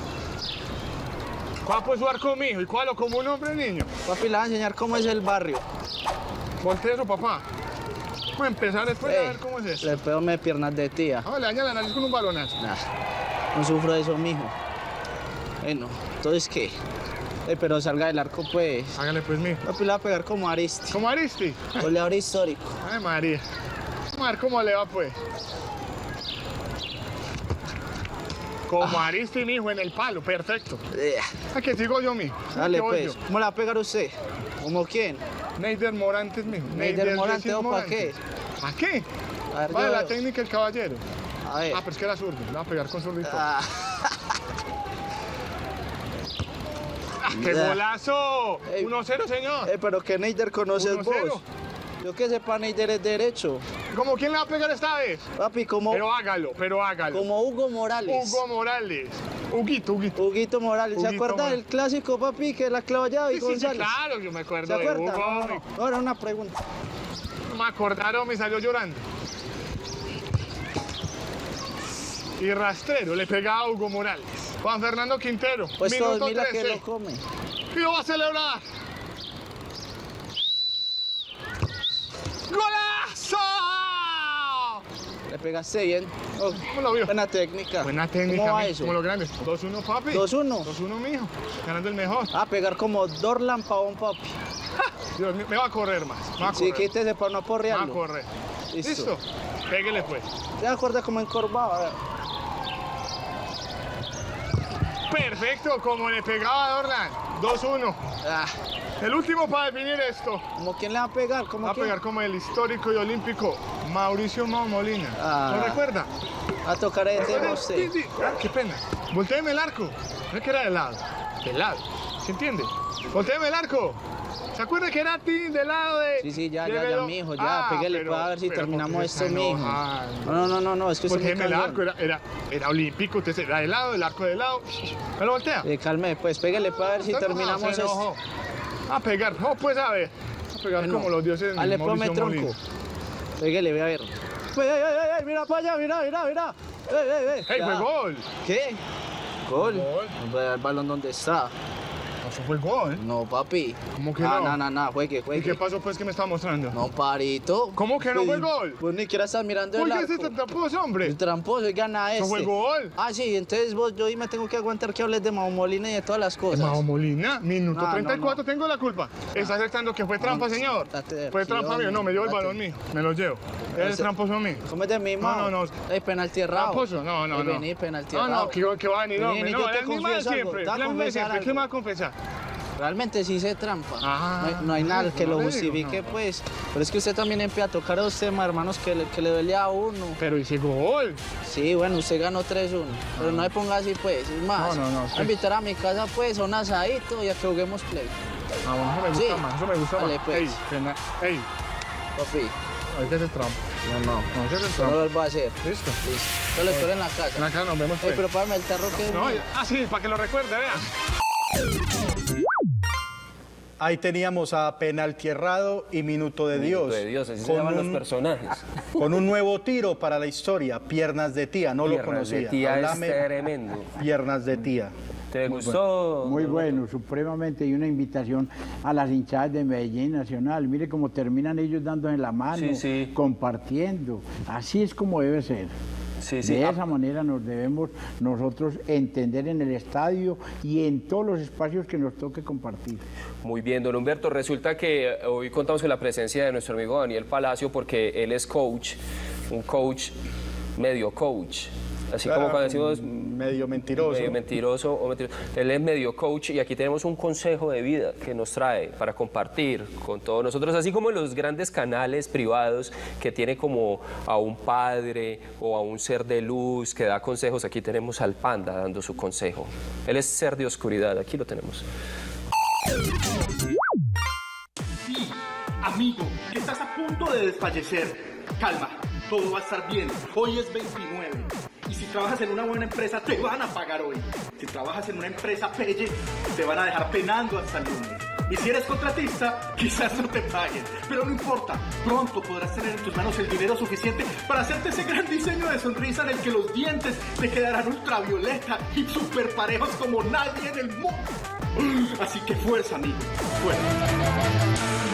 [SPEAKER 5] ¿Cuál pues su arco, mijo? ¿Y cuál como un hombre, niño?
[SPEAKER 10] Papi, le va a enseñar cómo es el barrio.
[SPEAKER 5] Voltea eso, papá. Vamos a empezar después Ey, a ver cómo es eso.
[SPEAKER 10] Le pego me piernas de tía.
[SPEAKER 5] Ah, le daña la nariz con un balonazo.
[SPEAKER 10] Nah, no sufro de eso, mijo. Bueno, entonces, ¿qué? Eh, pero salga del arco, pues.
[SPEAKER 5] Hágale, pues, mijo.
[SPEAKER 10] Papi, le va a pegar como Aristi.
[SPEAKER 5] ¿Como Aristi?
[SPEAKER 10] Goleador histórico.
[SPEAKER 5] Ay, María. Vamos a ver cómo le va, pues. Como ah. Aristi, mijo, en el palo, perfecto.
[SPEAKER 10] Yeah.
[SPEAKER 5] Aquí sigo yo, mijo.
[SPEAKER 10] Dale, pues. ¿Cómo le va a pegar usted? ¿Cómo quién?
[SPEAKER 5] Neider Morantes, mijo.
[SPEAKER 10] Neider Morantes, ¿o para qué?
[SPEAKER 5] ¿Para qué?
[SPEAKER 10] A ver,
[SPEAKER 5] vale,
[SPEAKER 10] yo...
[SPEAKER 5] la técnica del caballero.
[SPEAKER 10] A ver.
[SPEAKER 5] Ah, pero es que era zurdo. Le va a pegar con zurdito.
[SPEAKER 10] Ah.
[SPEAKER 5] ¡Ah, qué golazo! uno cero, señor.
[SPEAKER 10] Eh, pero ¿qué Neider conoces vos? Yo que sepa, Neider es derecho.
[SPEAKER 5] ¿Cómo quién le va a pegar esta vez?
[SPEAKER 10] Papi, como...
[SPEAKER 5] Pero hágalo, pero hágalo.
[SPEAKER 10] Como Hugo Morales.
[SPEAKER 5] Hugo Morales. Huguito, Huguito.
[SPEAKER 10] Huguito Morales. ¿Se
[SPEAKER 5] Huguito
[SPEAKER 10] acuerda del clásico, papi, que la clavallaba y
[SPEAKER 5] sí,
[SPEAKER 10] González?
[SPEAKER 5] Sí, claro, yo me acuerdo
[SPEAKER 10] ¿Se
[SPEAKER 5] de
[SPEAKER 10] acuerda?
[SPEAKER 5] Hugo.
[SPEAKER 10] No, no, no, era una pregunta.
[SPEAKER 5] No me acordaron, me salió llorando. Y rastrero, le pegaba a Hugo Morales. Juan Fernando Quintero,
[SPEAKER 10] pues
[SPEAKER 5] minuto
[SPEAKER 10] todos, mira
[SPEAKER 5] trece.
[SPEAKER 10] que lo come.
[SPEAKER 5] Y lo va a celebrar. ¡Golazo!
[SPEAKER 10] Le pegaste bien. Oh,
[SPEAKER 5] ¿Cómo lo vio?
[SPEAKER 10] Buena técnica.
[SPEAKER 5] Buena técnica,
[SPEAKER 10] ¿Cómo va
[SPEAKER 5] mijo,
[SPEAKER 10] eso?
[SPEAKER 5] como los grandes. dos uno, papi.
[SPEAKER 10] dos uno.
[SPEAKER 5] dos uno, mijo. Ganando el mejor.
[SPEAKER 10] Ah, pegar como Dorlan Pavón, papi.
[SPEAKER 5] Dios mío, me va a correr más. Me va a correr.
[SPEAKER 10] Sí, quítese para no aporrearlo.
[SPEAKER 5] Me va a correr.
[SPEAKER 10] Listo.
[SPEAKER 5] Listo. Péguele, pues.
[SPEAKER 10] ¿Se acuerda como encorvado? A ver.
[SPEAKER 5] Perfecto, como le pegaba a Dorlan. dos uno.
[SPEAKER 10] Ah.
[SPEAKER 5] El último para definir esto.
[SPEAKER 10] ¿Cómo quién le va a pegar? ¿Cómo
[SPEAKER 5] va a
[SPEAKER 10] quién?
[SPEAKER 5] pegar como el histórico y olímpico Mauricio Mau Molina.
[SPEAKER 10] Ah.
[SPEAKER 5] ¿Lo recuerda?
[SPEAKER 10] A tocar el tema usted.
[SPEAKER 5] Sí, sí. Ah, qué pena. Voltéeme el arco. No es que era de lado. De lado. ¿Se entiende? Voltéeme el arco. ¿Se acuerda que era a ti de lado de...?
[SPEAKER 10] Sí, sí, ya, ya, ya, mijo, ya,
[SPEAKER 5] ah,
[SPEAKER 10] peguele para ver si terminamos esto, mijo. No, no, no, no, es que usted me
[SPEAKER 5] el arco, era, era, era olímpico, usted era de lado, el arco de lado. ¿Me lo voltea?
[SPEAKER 10] Eh, calme, pues, péguele para ver si terminamos
[SPEAKER 5] no,
[SPEAKER 10] esto.
[SPEAKER 5] A pegar, no, pues a ver. A pegar bueno, como los dioses
[SPEAKER 10] de Mauricio Molina. Péguele, ve a ver. ¡Ey, ey, ey, ey! ¡Mira para allá, mira, mira, mira! ¡Ey, ey, ey!
[SPEAKER 5] ¡Ey, fue gol!
[SPEAKER 10] ¿Qué? ¿Gol?
[SPEAKER 5] ¿Gol?
[SPEAKER 10] ¿El balón dónde está?
[SPEAKER 5] Eso fue el gol.
[SPEAKER 10] No, papi.
[SPEAKER 5] ¿Cómo que
[SPEAKER 10] ah,
[SPEAKER 5] no?
[SPEAKER 10] No, no, no, juegue, juegue.
[SPEAKER 5] ¿Y qué pasó pues que me estaba mostrando?
[SPEAKER 10] No, parito.
[SPEAKER 5] ¿Cómo que no fue el gol?
[SPEAKER 10] Pues ni siquiera estás mirando el arco.
[SPEAKER 5] ¿Por qué ese tramposo, hombre?
[SPEAKER 10] El tramposo, y gana este.
[SPEAKER 5] ¿No fue el gol?
[SPEAKER 10] Ah, sí, entonces vos, yo hoy me tengo que aguantar que hables de Mau Molina y de todas las cosas.
[SPEAKER 5] ¿Mau Molina? Minuto
[SPEAKER 10] no,
[SPEAKER 5] treinta y cuatro,
[SPEAKER 10] no, no.
[SPEAKER 5] tengo la culpa. Está aceptando que fue trampa,
[SPEAKER 10] no,
[SPEAKER 5] señor. Fue trampa mío. No, me llevo el balón mío. Me lo llevo. Es tramposo mío.
[SPEAKER 10] ¿Cómo es de mí,
[SPEAKER 5] No, no, no.
[SPEAKER 10] Hay penalti errado.
[SPEAKER 5] ¿Tramposo? No, no, no.
[SPEAKER 10] Vení, penalti
[SPEAKER 5] errado. No, no, que, que va a venir, hombre. No, es mi mal siempre. ¿Qué me va a confesar?
[SPEAKER 10] Realmente sí hice trampa.
[SPEAKER 5] Ah,
[SPEAKER 10] no, hay, no hay nada no, que no lo justifique, digo, no. Pues. Pero es que usted también empieza a tocar a los temas, hermanos, que le, que le duele a uno.
[SPEAKER 5] Pero hice gol.
[SPEAKER 10] Sí, bueno, usted ganó tres uno. Ah. Pero no me ponga así, pues. Es más,
[SPEAKER 5] no, no, no,
[SPEAKER 10] sí. a invitar a mi casa, pues, a un asadito y a que juguemos play.
[SPEAKER 5] Ah, bueno, eso me gusta sí. más, eso me gusta
[SPEAKER 10] Dale,
[SPEAKER 5] más.
[SPEAKER 10] Pues.
[SPEAKER 5] Ey, pena. Ey.
[SPEAKER 10] Papi.
[SPEAKER 5] Hay que hacer trampa.
[SPEAKER 10] No, no.
[SPEAKER 5] No, hay que hacer trampa.
[SPEAKER 10] No lo va a hacer.
[SPEAKER 5] Listo.
[SPEAKER 10] Listo. Yo lo espero en la casa.
[SPEAKER 5] En la casa nos vemos.
[SPEAKER 10] Ey, pero párame el tarro que...
[SPEAKER 5] No, no, ah, sí, para que lo recuerde, vea.
[SPEAKER 3] Ahí teníamos a Penalti Errado y Minuto de Dios.
[SPEAKER 2] Minuto de Dios, así se llaman los personajes.
[SPEAKER 3] Con un nuevo tiro para la historia, Piernas de Tía, no
[SPEAKER 2] Piernas
[SPEAKER 3] lo conocía.
[SPEAKER 2] de Tía
[SPEAKER 3] Háblame,
[SPEAKER 2] es tremendo.
[SPEAKER 3] Piernas de Tía.
[SPEAKER 2] ¿Te
[SPEAKER 9] muy
[SPEAKER 2] gustó?
[SPEAKER 9] Bueno, muy bueno, supremamente. Y una invitación a las hinchadas de Medellín Nacional. Mire cómo terminan ellos dándose la mano,
[SPEAKER 2] sí, sí.
[SPEAKER 9] compartiendo. Así es como debe ser.
[SPEAKER 2] Sí, sí.
[SPEAKER 9] De esa manera nos debemos nosotros entender en el estadio y en todos los espacios que nos toque compartir.
[SPEAKER 2] Muy bien, don Humberto. Resulta que hoy contamos con la presencia de nuestro amigo Daniel Palacio porque él es coach un coach, medio coach. Así
[SPEAKER 3] Claro,
[SPEAKER 2] como cuando decimos
[SPEAKER 3] medio mentiroso.
[SPEAKER 2] medio mentiroso o mentiroso. Él es medio coach y aquí tenemos un consejo de vida que nos trae para compartir con todos nosotros, así como en los grandes canales privados que tiene como a un padre o a un ser de luz que da consejos. Aquí tenemos al Panda dando su consejo. Él es ser de oscuridad, aquí lo tenemos.
[SPEAKER 11] Sí, amigo, que estás a punto de desfallecer. Calma, todo va a estar bien. Hoy es veintinueve. Y si trabajas en una buena empresa, te van a pagar hoy. Si trabajas en una empresa pelle, te van a dejar penando hasta el lunes. Y si eres contratista, quizás no te paguen. Pero no importa, pronto podrás tener en tus manos el dinero suficiente para hacerte ese gran diseño de sonrisa en el que los dientes te quedarán ultravioleta y súper parejos como nadie en el mundo. Así que fuerza, amigo, fuerza.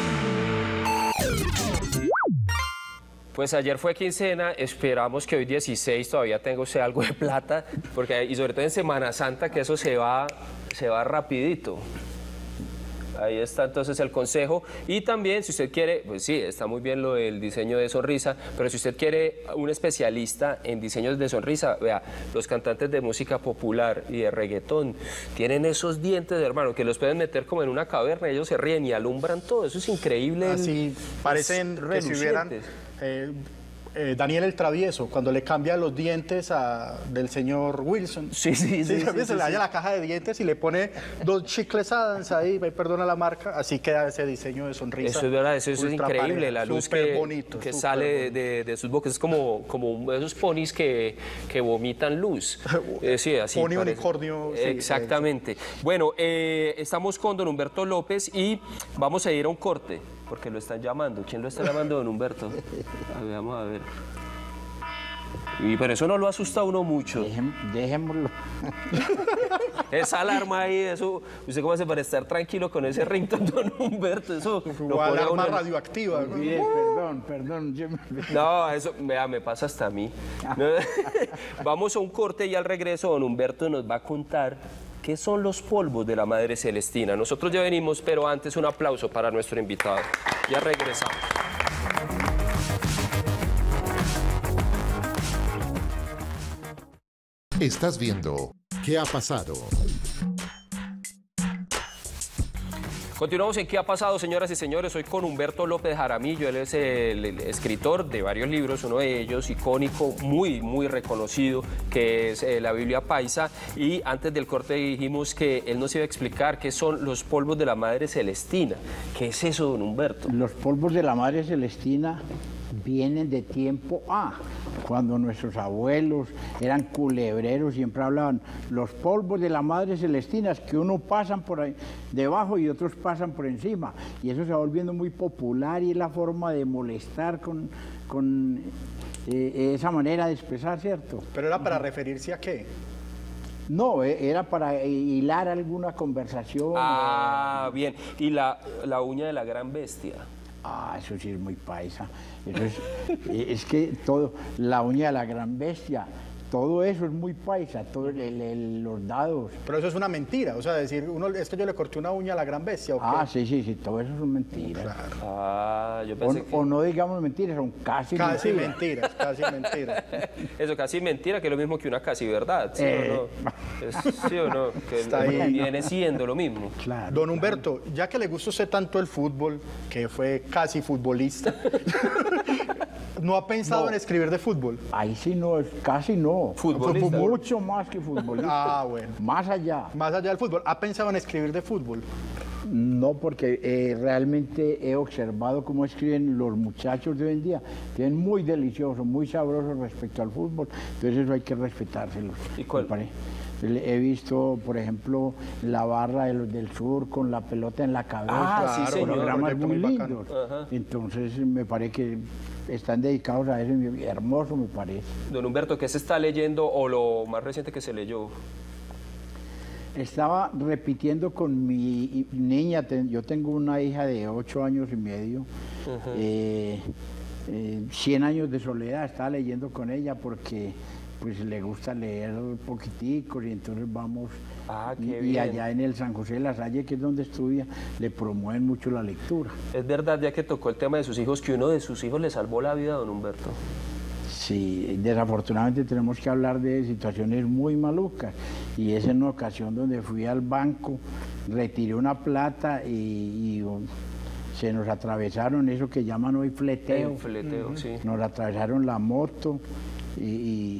[SPEAKER 2] Pues ayer fue quincena, esperamos que hoy dieciséis todavía tenga usted algo de plata, porque y sobre todo en Semana Santa, que eso se va, se va rapidito. Ahí está entonces el consejo. Y también, si usted quiere, pues sí, está muy bien lo del diseño de sonrisa, pero si usted quiere un especialista en diseños de sonrisa, vea, los cantantes de música popular y de reggaetón tienen esos dientes, hermano, que los pueden meter como en una caverna, ellos se ríen y alumbran todo. Eso es increíble.
[SPEAKER 3] Así parecen que si hubieran... Eh, eh, Daniel el Travieso, cuando le cambia los dientes a, del señor Wilson.
[SPEAKER 2] Sí, sí, sí.
[SPEAKER 3] sí,
[SPEAKER 2] sí,
[SPEAKER 3] se
[SPEAKER 2] sí,
[SPEAKER 3] le halla
[SPEAKER 2] sí.
[SPEAKER 3] la caja de dientes y le pone dos chicles Adams ahí, perdona la marca, así queda ese diseño de sonrisa.
[SPEAKER 2] Eso es verdad, eso, eso es increíble,
[SPEAKER 3] pareja,
[SPEAKER 2] la luz que,
[SPEAKER 3] bonito,
[SPEAKER 2] que sale de, de sus bocas, es como, como esos ponis que, que vomitan luz. Eh, sí, así
[SPEAKER 3] Pony
[SPEAKER 2] parece.
[SPEAKER 3] unicornio. Sí,
[SPEAKER 2] exactamente. Bueno, eh, estamos con don Humberto López y vamos a ir a un corte, porque lo están llamando. ¿Quién lo está llamando, don Humberto? A ver, vamos a ver. Y pero eso no lo asusta a uno mucho.
[SPEAKER 9] Dejem, dejémoslo.
[SPEAKER 2] Esa alarma ahí, eso, ¿usted cómo hace para estar tranquilo con ese ringtone, don Humberto? Eso
[SPEAKER 3] o alarma radioactiva.
[SPEAKER 9] Mire, perdón, perdón. Yo me...
[SPEAKER 2] No, eso vea, me pasa hasta a mí. Vamos a un corte y al regreso don Humberto nos va a contar qué son los polvos de la Madre Celestina. Nosotros ya venimos, pero antes un aplauso para nuestro invitado. Ya regresamos.
[SPEAKER 1] Estás viendo ¿Qué ha pasado?
[SPEAKER 2] Continuamos en ¿Qué ha pasado, señoras y señores? Hoy con Humberto López Jaramillo. Él es el, el escritor de varios libros, uno de ellos icónico, muy, muy reconocido, que es eh, la Biblia Paisa. Y antes del corte dijimos que él nos iba a explicar qué son los polvos de la Madre Celestina. ¿Qué es eso, don Humberto?
[SPEAKER 9] Los polvos de la Madre Celestina vienen de tiempo A, cuando nuestros abuelos eran culebreros, siempre hablaban los polvos de la Madre Celestina, que uno pasan por ahí debajo y otros pasan por encima, y eso se va volviendo muy popular y es la forma de molestar con, con eh, esa manera de expresar, ¿cierto?
[SPEAKER 3] ¿Pero era para referirse a qué?
[SPEAKER 9] No, era para hilar alguna conversación.
[SPEAKER 2] Ah, bien. ¿Y la, la uña de la gran bestia?
[SPEAKER 9] Ah, eso sí es muy paisa. Eso es, es que todo, la uña de la gran bestia, todo eso es muy paisa, todo el, el, el, los dados.
[SPEAKER 3] Pero eso es una mentira, o sea, decir, uno, es que yo le corté una uña a la gran bestia, ¿o qué?
[SPEAKER 9] Ah, sí, sí, sí, todo eso son mentiras.
[SPEAKER 3] Claro.
[SPEAKER 2] Ah, yo pensé
[SPEAKER 9] o,
[SPEAKER 2] que...
[SPEAKER 9] o no digamos mentiras, son casi,
[SPEAKER 3] casi
[SPEAKER 9] mentiras.
[SPEAKER 3] mentiras. Casi mentiras,
[SPEAKER 2] Eso, casi mentira, que es lo mismo que una casi verdad, ¿sí
[SPEAKER 9] eh.
[SPEAKER 2] o no? Es, ¿sí o no? Que
[SPEAKER 3] Está ahí.
[SPEAKER 2] Viene siendo lo mismo.
[SPEAKER 9] Claro,
[SPEAKER 3] Don Humberto, claro. Ya que le gusta a usted tanto el fútbol, que fue casi futbolista, ¿no ha pensado
[SPEAKER 9] no.
[SPEAKER 3] en escribir de fútbol?
[SPEAKER 9] Ahí sí no, casi no.
[SPEAKER 2] ¿Futbolista?
[SPEAKER 9] Mucho más que futbolista.
[SPEAKER 3] Ah, bueno.
[SPEAKER 9] Más allá.
[SPEAKER 3] Más allá del fútbol. ¿Ha pensado en escribir de fútbol?
[SPEAKER 9] No, porque eh, realmente he observado cómo escriben los muchachos de hoy en día. Tienen muy delicioso, muy sabroso respecto al fútbol. Entonces eso hay que respetárselos.
[SPEAKER 2] ¿Y cuál?
[SPEAKER 9] He visto, por ejemplo, la barra de los del sur con la pelota en la cabeza.
[SPEAKER 2] Ah, sí, señor.
[SPEAKER 9] Programas muy,
[SPEAKER 3] muy
[SPEAKER 9] lindos. Entonces me parece que están dedicados a eso, hermoso me parece.
[SPEAKER 2] Don Humberto, ¿qué se está leyendo o lo más reciente que se leyó?
[SPEAKER 9] Estaba repitiendo con mi niña, yo tengo una hija de ocho años y medio, uh-huh. eh, eh, cien años de soledad, estaba leyendo con ella porque pues le gusta leer poquiticos y entonces vamos,
[SPEAKER 2] ah, qué
[SPEAKER 9] y,
[SPEAKER 2] bien.
[SPEAKER 9] y allá en el San José de la Salle, que es donde estudia, le promueven mucho la lectura.
[SPEAKER 2] Es verdad, ya que tocó el tema de sus hijos, que uno de sus hijos le salvó la vida a don Humberto.
[SPEAKER 9] Sí, desafortunadamente tenemos que hablar de situaciones muy malucas. Y es en una ocasión donde fui al banco, retiré una plata y, y um, se nos atravesaron eso que llaman hoy fleteo.
[SPEAKER 2] El fleteo, uh-huh. sí.
[SPEAKER 9] Nos atravesaron la moto y, y,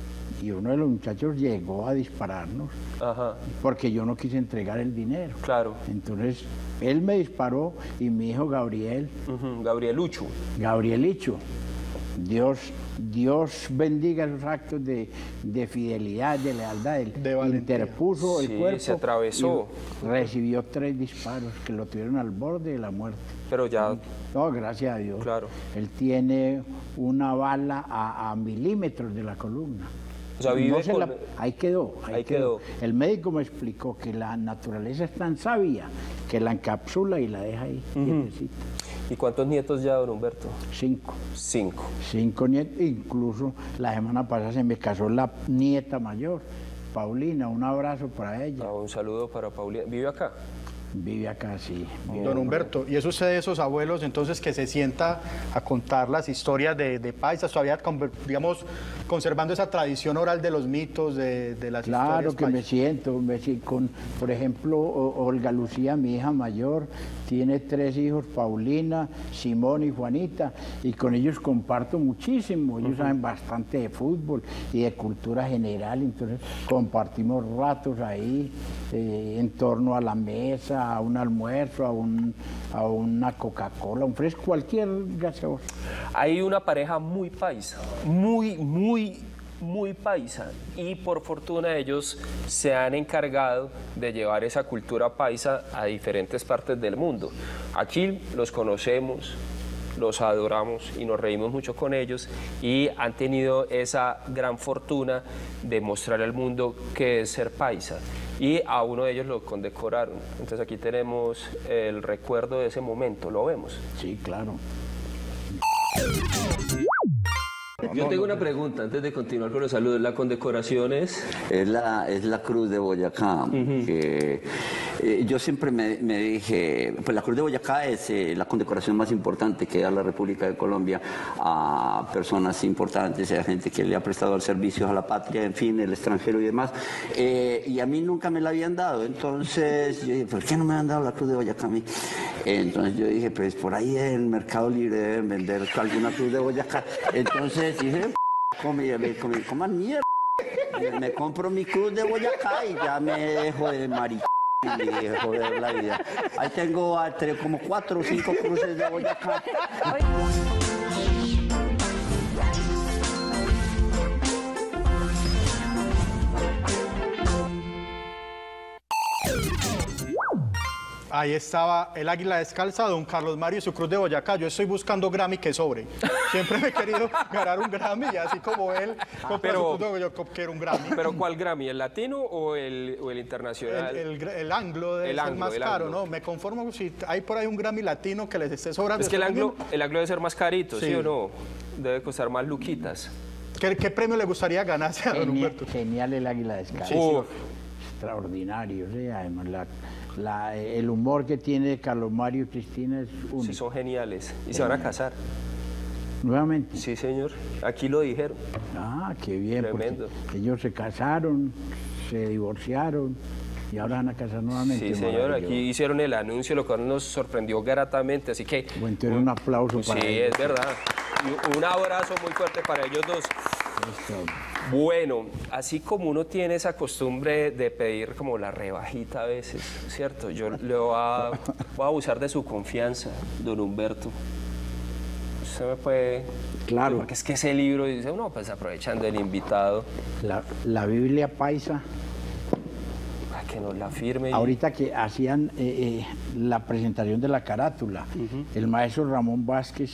[SPEAKER 9] y uno de los muchachos llegó a dispararnos. Ajá. Porque yo no quise entregar el dinero.
[SPEAKER 2] Claro.
[SPEAKER 9] Entonces, él me disparó y mi hijo Gabriel.
[SPEAKER 2] Uh-huh. Gabrielucho.
[SPEAKER 9] Gabrielicho. Dios, Dios bendiga esos actos de, de fidelidad, de lealtad. Él
[SPEAKER 3] de
[SPEAKER 9] interpuso
[SPEAKER 2] sí,
[SPEAKER 9] el cuerpo.
[SPEAKER 2] Se atravesó.
[SPEAKER 9] Recibió tres disparos que lo tuvieron al borde de la muerte.
[SPEAKER 2] Pero ya.
[SPEAKER 9] No, gracias a Dios.
[SPEAKER 2] Claro.
[SPEAKER 9] Él tiene una bala a, a milímetros de la columna.
[SPEAKER 2] O sea, vive
[SPEAKER 9] no
[SPEAKER 2] con...
[SPEAKER 9] la... Ahí quedó. Ahí,
[SPEAKER 2] ahí
[SPEAKER 9] quedó.
[SPEAKER 2] quedó.
[SPEAKER 9] El médico me explicó que la naturaleza es tan sabia que la encapsula y la deja ahí.
[SPEAKER 2] Uh-huh. ¿Y cuántos nietos ya, don Humberto?
[SPEAKER 9] Cinco.
[SPEAKER 2] Cinco.
[SPEAKER 9] Cinco nietos. Incluso la semana pasada se me casó la nieta mayor, Paulina. Un abrazo para ella.
[SPEAKER 2] Ah, un saludo para Paulina. ¿Vive acá?
[SPEAKER 9] Vive acá, sí. Vive
[SPEAKER 3] Don Humberto, ¿y es usted de esos abuelos entonces que se sienta a contar las historias de, de paisas, todavía, digamos, conservando esa tradición oral de los mitos, de, de las
[SPEAKER 9] claro
[SPEAKER 3] historias?
[SPEAKER 9] Claro que paisas? me siento, me siento con, por ejemplo, Olga Lucía, mi hija mayor, tiene tres hijos, Paulina, Simón y Juanita, y con ellos comparto muchísimo. Ellos uh-huh. saben bastante de fútbol y de cultura general, entonces compartimos ratos ahí eh, en torno a la mesa, a un almuerzo, a, un, a una Coca-Cola, un fresco, cualquier gaseosa.
[SPEAKER 2] Hay una pareja muy paisa, muy, muy, muy paisa, y por fortuna ellos se han encargado de llevar esa cultura paisa a diferentes partes del mundo. Aquí los conocemos, los adoramos y nos reímos mucho con ellos, y han tenido esa gran fortuna de mostrar al mundo qué es ser paisa. Y a uno de ellos lo condecoraron. Entonces aquí tenemos el recuerdo de ese momento, ¿lo vemos?
[SPEAKER 9] Sí, claro.
[SPEAKER 2] Yo tengo una pregunta antes de continuar con los saludos. ¿La condecoración es?
[SPEAKER 12] Es la, es la Cruz de Boyacá. Uh-huh. que, eh, yo siempre me, me dije, pues la Cruz de Boyacá es eh, la condecoración más importante que da la República de Colombia a personas importantes, a gente que le ha prestado servicios a la patria, en fin, el extranjero y demás. Eh, y a mí nunca me la habían dado. Entonces yo dije, ¿por qué no me han dado la Cruz de Boyacá a mí? Entonces yo dije, pues por ahí en el Mercado Libre deben vender alguna Cruz de Boyacá. Entonces dije, come, me, come, coman mierda. Me, me compro mi Cruz de Boyacá y ya me dejo de maric... y de joder la vida. Ahí tengo entre como cuatro o cinco cruces de Boyacá.
[SPEAKER 3] Ahí estaba el águila descalza, don Carlos Mario y su Cruz de Boyacá. Yo estoy buscando Grammy que sobre. Siempre me he querido ganar un Grammy y así como él compra pero, su Cruz de Boyacá, quiero un Grammy.
[SPEAKER 2] ¿Pero cuál Grammy? ¿El latino o el, o el internacional?
[SPEAKER 3] El, el, el anglo debe
[SPEAKER 2] el
[SPEAKER 3] ser
[SPEAKER 2] anglo,
[SPEAKER 3] más caro,
[SPEAKER 2] anglo.
[SPEAKER 3] ¿no? Me conformo si hay por ahí un Grammy latino que les esté sobrando.
[SPEAKER 2] Es que el anglo, el anglo debe ser más carito, ¿sí, ¿sí o no? Debe costar más luquitas.
[SPEAKER 3] ¿Qué, qué premio le gustaría ganarse a don
[SPEAKER 9] Genial,
[SPEAKER 3] Humberto?
[SPEAKER 9] Genial el águila descalza.
[SPEAKER 3] Sí, sí.
[SPEAKER 9] Extraordinario, ¿sí? Además la... La, el humor que tiene Carlos Mario y Cristina es único.
[SPEAKER 2] Sí, son geniales. Y Genial. Se van a casar.
[SPEAKER 9] ¿Nuevamente?
[SPEAKER 2] Sí, señor. Aquí lo dijeron.
[SPEAKER 9] Ah, qué bien.
[SPEAKER 2] Tremendo.
[SPEAKER 9] Ellos se casaron, se divorciaron y ahora van a casar nuevamente.
[SPEAKER 2] Sí, señor. Aquí hicieron el anuncio, lo cual nos sorprendió gratamente. Así que...
[SPEAKER 9] Bueno, entonces un aplauso
[SPEAKER 2] sí,
[SPEAKER 9] para ellos.
[SPEAKER 2] Sí, es verdad. Y un abrazo muy fuerte para ellos dos. Bueno, así como uno tiene esa costumbre de pedir como la rebajita a veces, ¿cierto? Yo le voy a, voy a abusar de su confianza, don Humberto. Usted me puede...
[SPEAKER 9] Claro.
[SPEAKER 2] Porque es que ese libro, dice, no, pues aprovechando el invitado.
[SPEAKER 9] La, la Biblia paisa.
[SPEAKER 2] Para que nos la firme. Y...
[SPEAKER 9] Ahorita que hacían eh, eh, la presentación de la carátula, uh-huh. el maestro Ramón Vázquez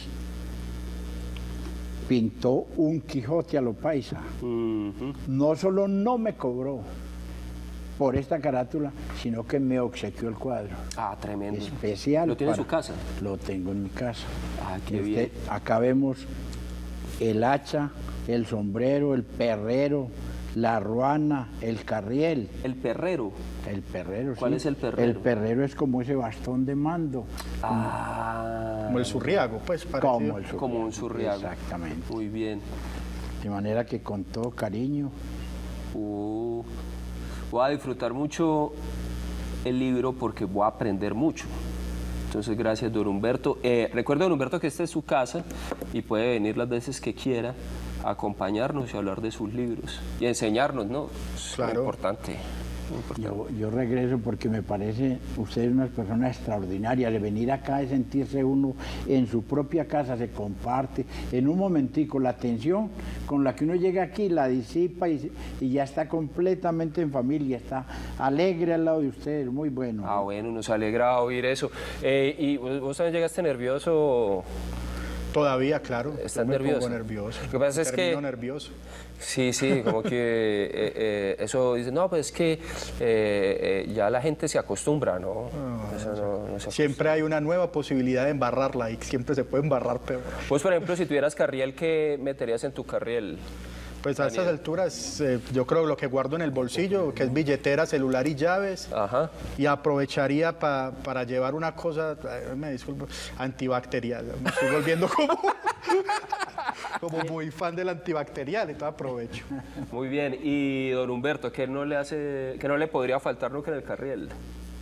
[SPEAKER 9] pintó un Quijote a lo paisa. Uh-huh. No solo no me cobró por esta carátula, sino que me obsequió el cuadro.
[SPEAKER 2] Ah, tremendo.
[SPEAKER 9] Especial.
[SPEAKER 2] ¿Lo tiene
[SPEAKER 9] para...
[SPEAKER 2] en su casa?
[SPEAKER 9] Lo tengo en mi casa.
[SPEAKER 2] Ah, qué
[SPEAKER 9] usted,
[SPEAKER 2] bien.
[SPEAKER 9] Acá vemos el hacha, el sombrero, el perrero, la ruana, el carriel.
[SPEAKER 2] ¿El perrero?
[SPEAKER 9] El perrero,
[SPEAKER 2] ¿Cuál
[SPEAKER 9] sí.
[SPEAKER 2] es el perrero?
[SPEAKER 9] El perrero es como ese bastón de mando.
[SPEAKER 2] Ah.
[SPEAKER 3] Como el surriago, pues.
[SPEAKER 9] Como, el
[SPEAKER 2] como un surriago.
[SPEAKER 9] Exactamente.
[SPEAKER 2] Muy bien.
[SPEAKER 9] De manera que con todo cariño.
[SPEAKER 2] Uh, voy a disfrutar mucho el libro porque voy a aprender mucho. Entonces, gracias, don Humberto. Eh, recuerde, don Humberto, que esta es su casa y puede venir las veces que quiera a acompañarnos y hablar de sus libros y enseñarnos, ¿no? Es
[SPEAKER 3] claro.
[SPEAKER 2] muy importante. Muy importante.
[SPEAKER 9] Yo, yo regreso porque me parece usted una persona extraordinaria. De venir acá, de sentirse uno en su propia casa, se comparte en un momentico la tensión con la que uno llega aquí, la disipa y, y ya está completamente en familia, está alegre al lado de ustedes, muy bueno.
[SPEAKER 2] Ah, bueno, nos alegra oír eso. Eh, ¿Y vos, vos también llegaste nervioso?
[SPEAKER 3] Todavía, claro.
[SPEAKER 2] ¿Estás
[SPEAKER 3] me
[SPEAKER 2] nervioso?
[SPEAKER 3] Pongo nervioso.
[SPEAKER 2] Lo que pasa es que...
[SPEAKER 3] nervioso.
[SPEAKER 2] Sí, sí, como que eh, eh, eso dice, no, pues es que eh, eh, ya la gente se acostumbra, ¿no?
[SPEAKER 3] No,
[SPEAKER 2] eso no, no se
[SPEAKER 3] siempre hay una nueva posibilidad de embarrarla y siempre se puede embarrar peor.
[SPEAKER 2] Pues, por ejemplo, si tuvieras carriel, ¿qué meterías en tu carriel?
[SPEAKER 3] Pues a estas alturas, eh, yo creo lo que guardo en el bolsillo, que es billetera, celular y llaves.
[SPEAKER 2] Ajá.
[SPEAKER 3] Y aprovecharía pa, para llevar una cosa, eh, me disculpo, antibacterial. Me estoy volviendo como, como muy fan del antibacterial, entonces aprovecho.
[SPEAKER 2] Muy bien. Y don Humberto, ¿qué no le hace, qué no le podría faltar nunca en el carriel?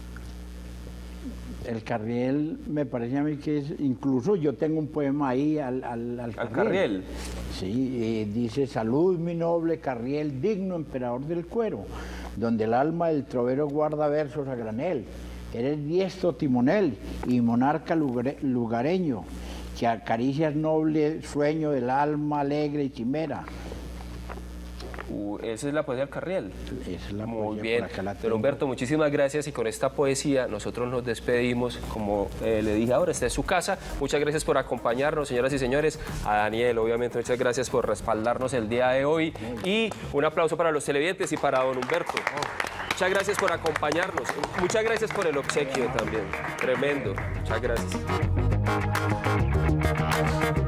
[SPEAKER 9] El carriel me parece a mí que es, incluso yo tengo un poema ahí al, al, al,
[SPEAKER 2] ¿Al carriel?
[SPEAKER 9] Sí, eh, dice, salud mi noble carriel, digno emperador del cuero, donde el alma del trovero guarda versos a granel. Eres diestro timonel y monarca lugar, lugareño, que acaricias noble sueño del alma alegre y chimera.
[SPEAKER 2] Uh, esa es la poesía del carriel.
[SPEAKER 9] Esa es la
[SPEAKER 2] Muy
[SPEAKER 9] poesía,
[SPEAKER 2] bien.
[SPEAKER 9] por acá la
[SPEAKER 2] Don
[SPEAKER 9] tengo.
[SPEAKER 2] Humberto, muchísimas gracias y con esta poesía nosotros nos despedimos. Como eh, le dije ahora, esta es su casa. Muchas gracias por acompañarnos, señoras y señores. A Daniel, obviamente, muchas gracias por respaldarnos el día de hoy. Y un aplauso para los televidentes y para don Humberto. Muchas gracias por acompañarnos. Muchas gracias por el obsequio también. Tremendo. Muchas gracias.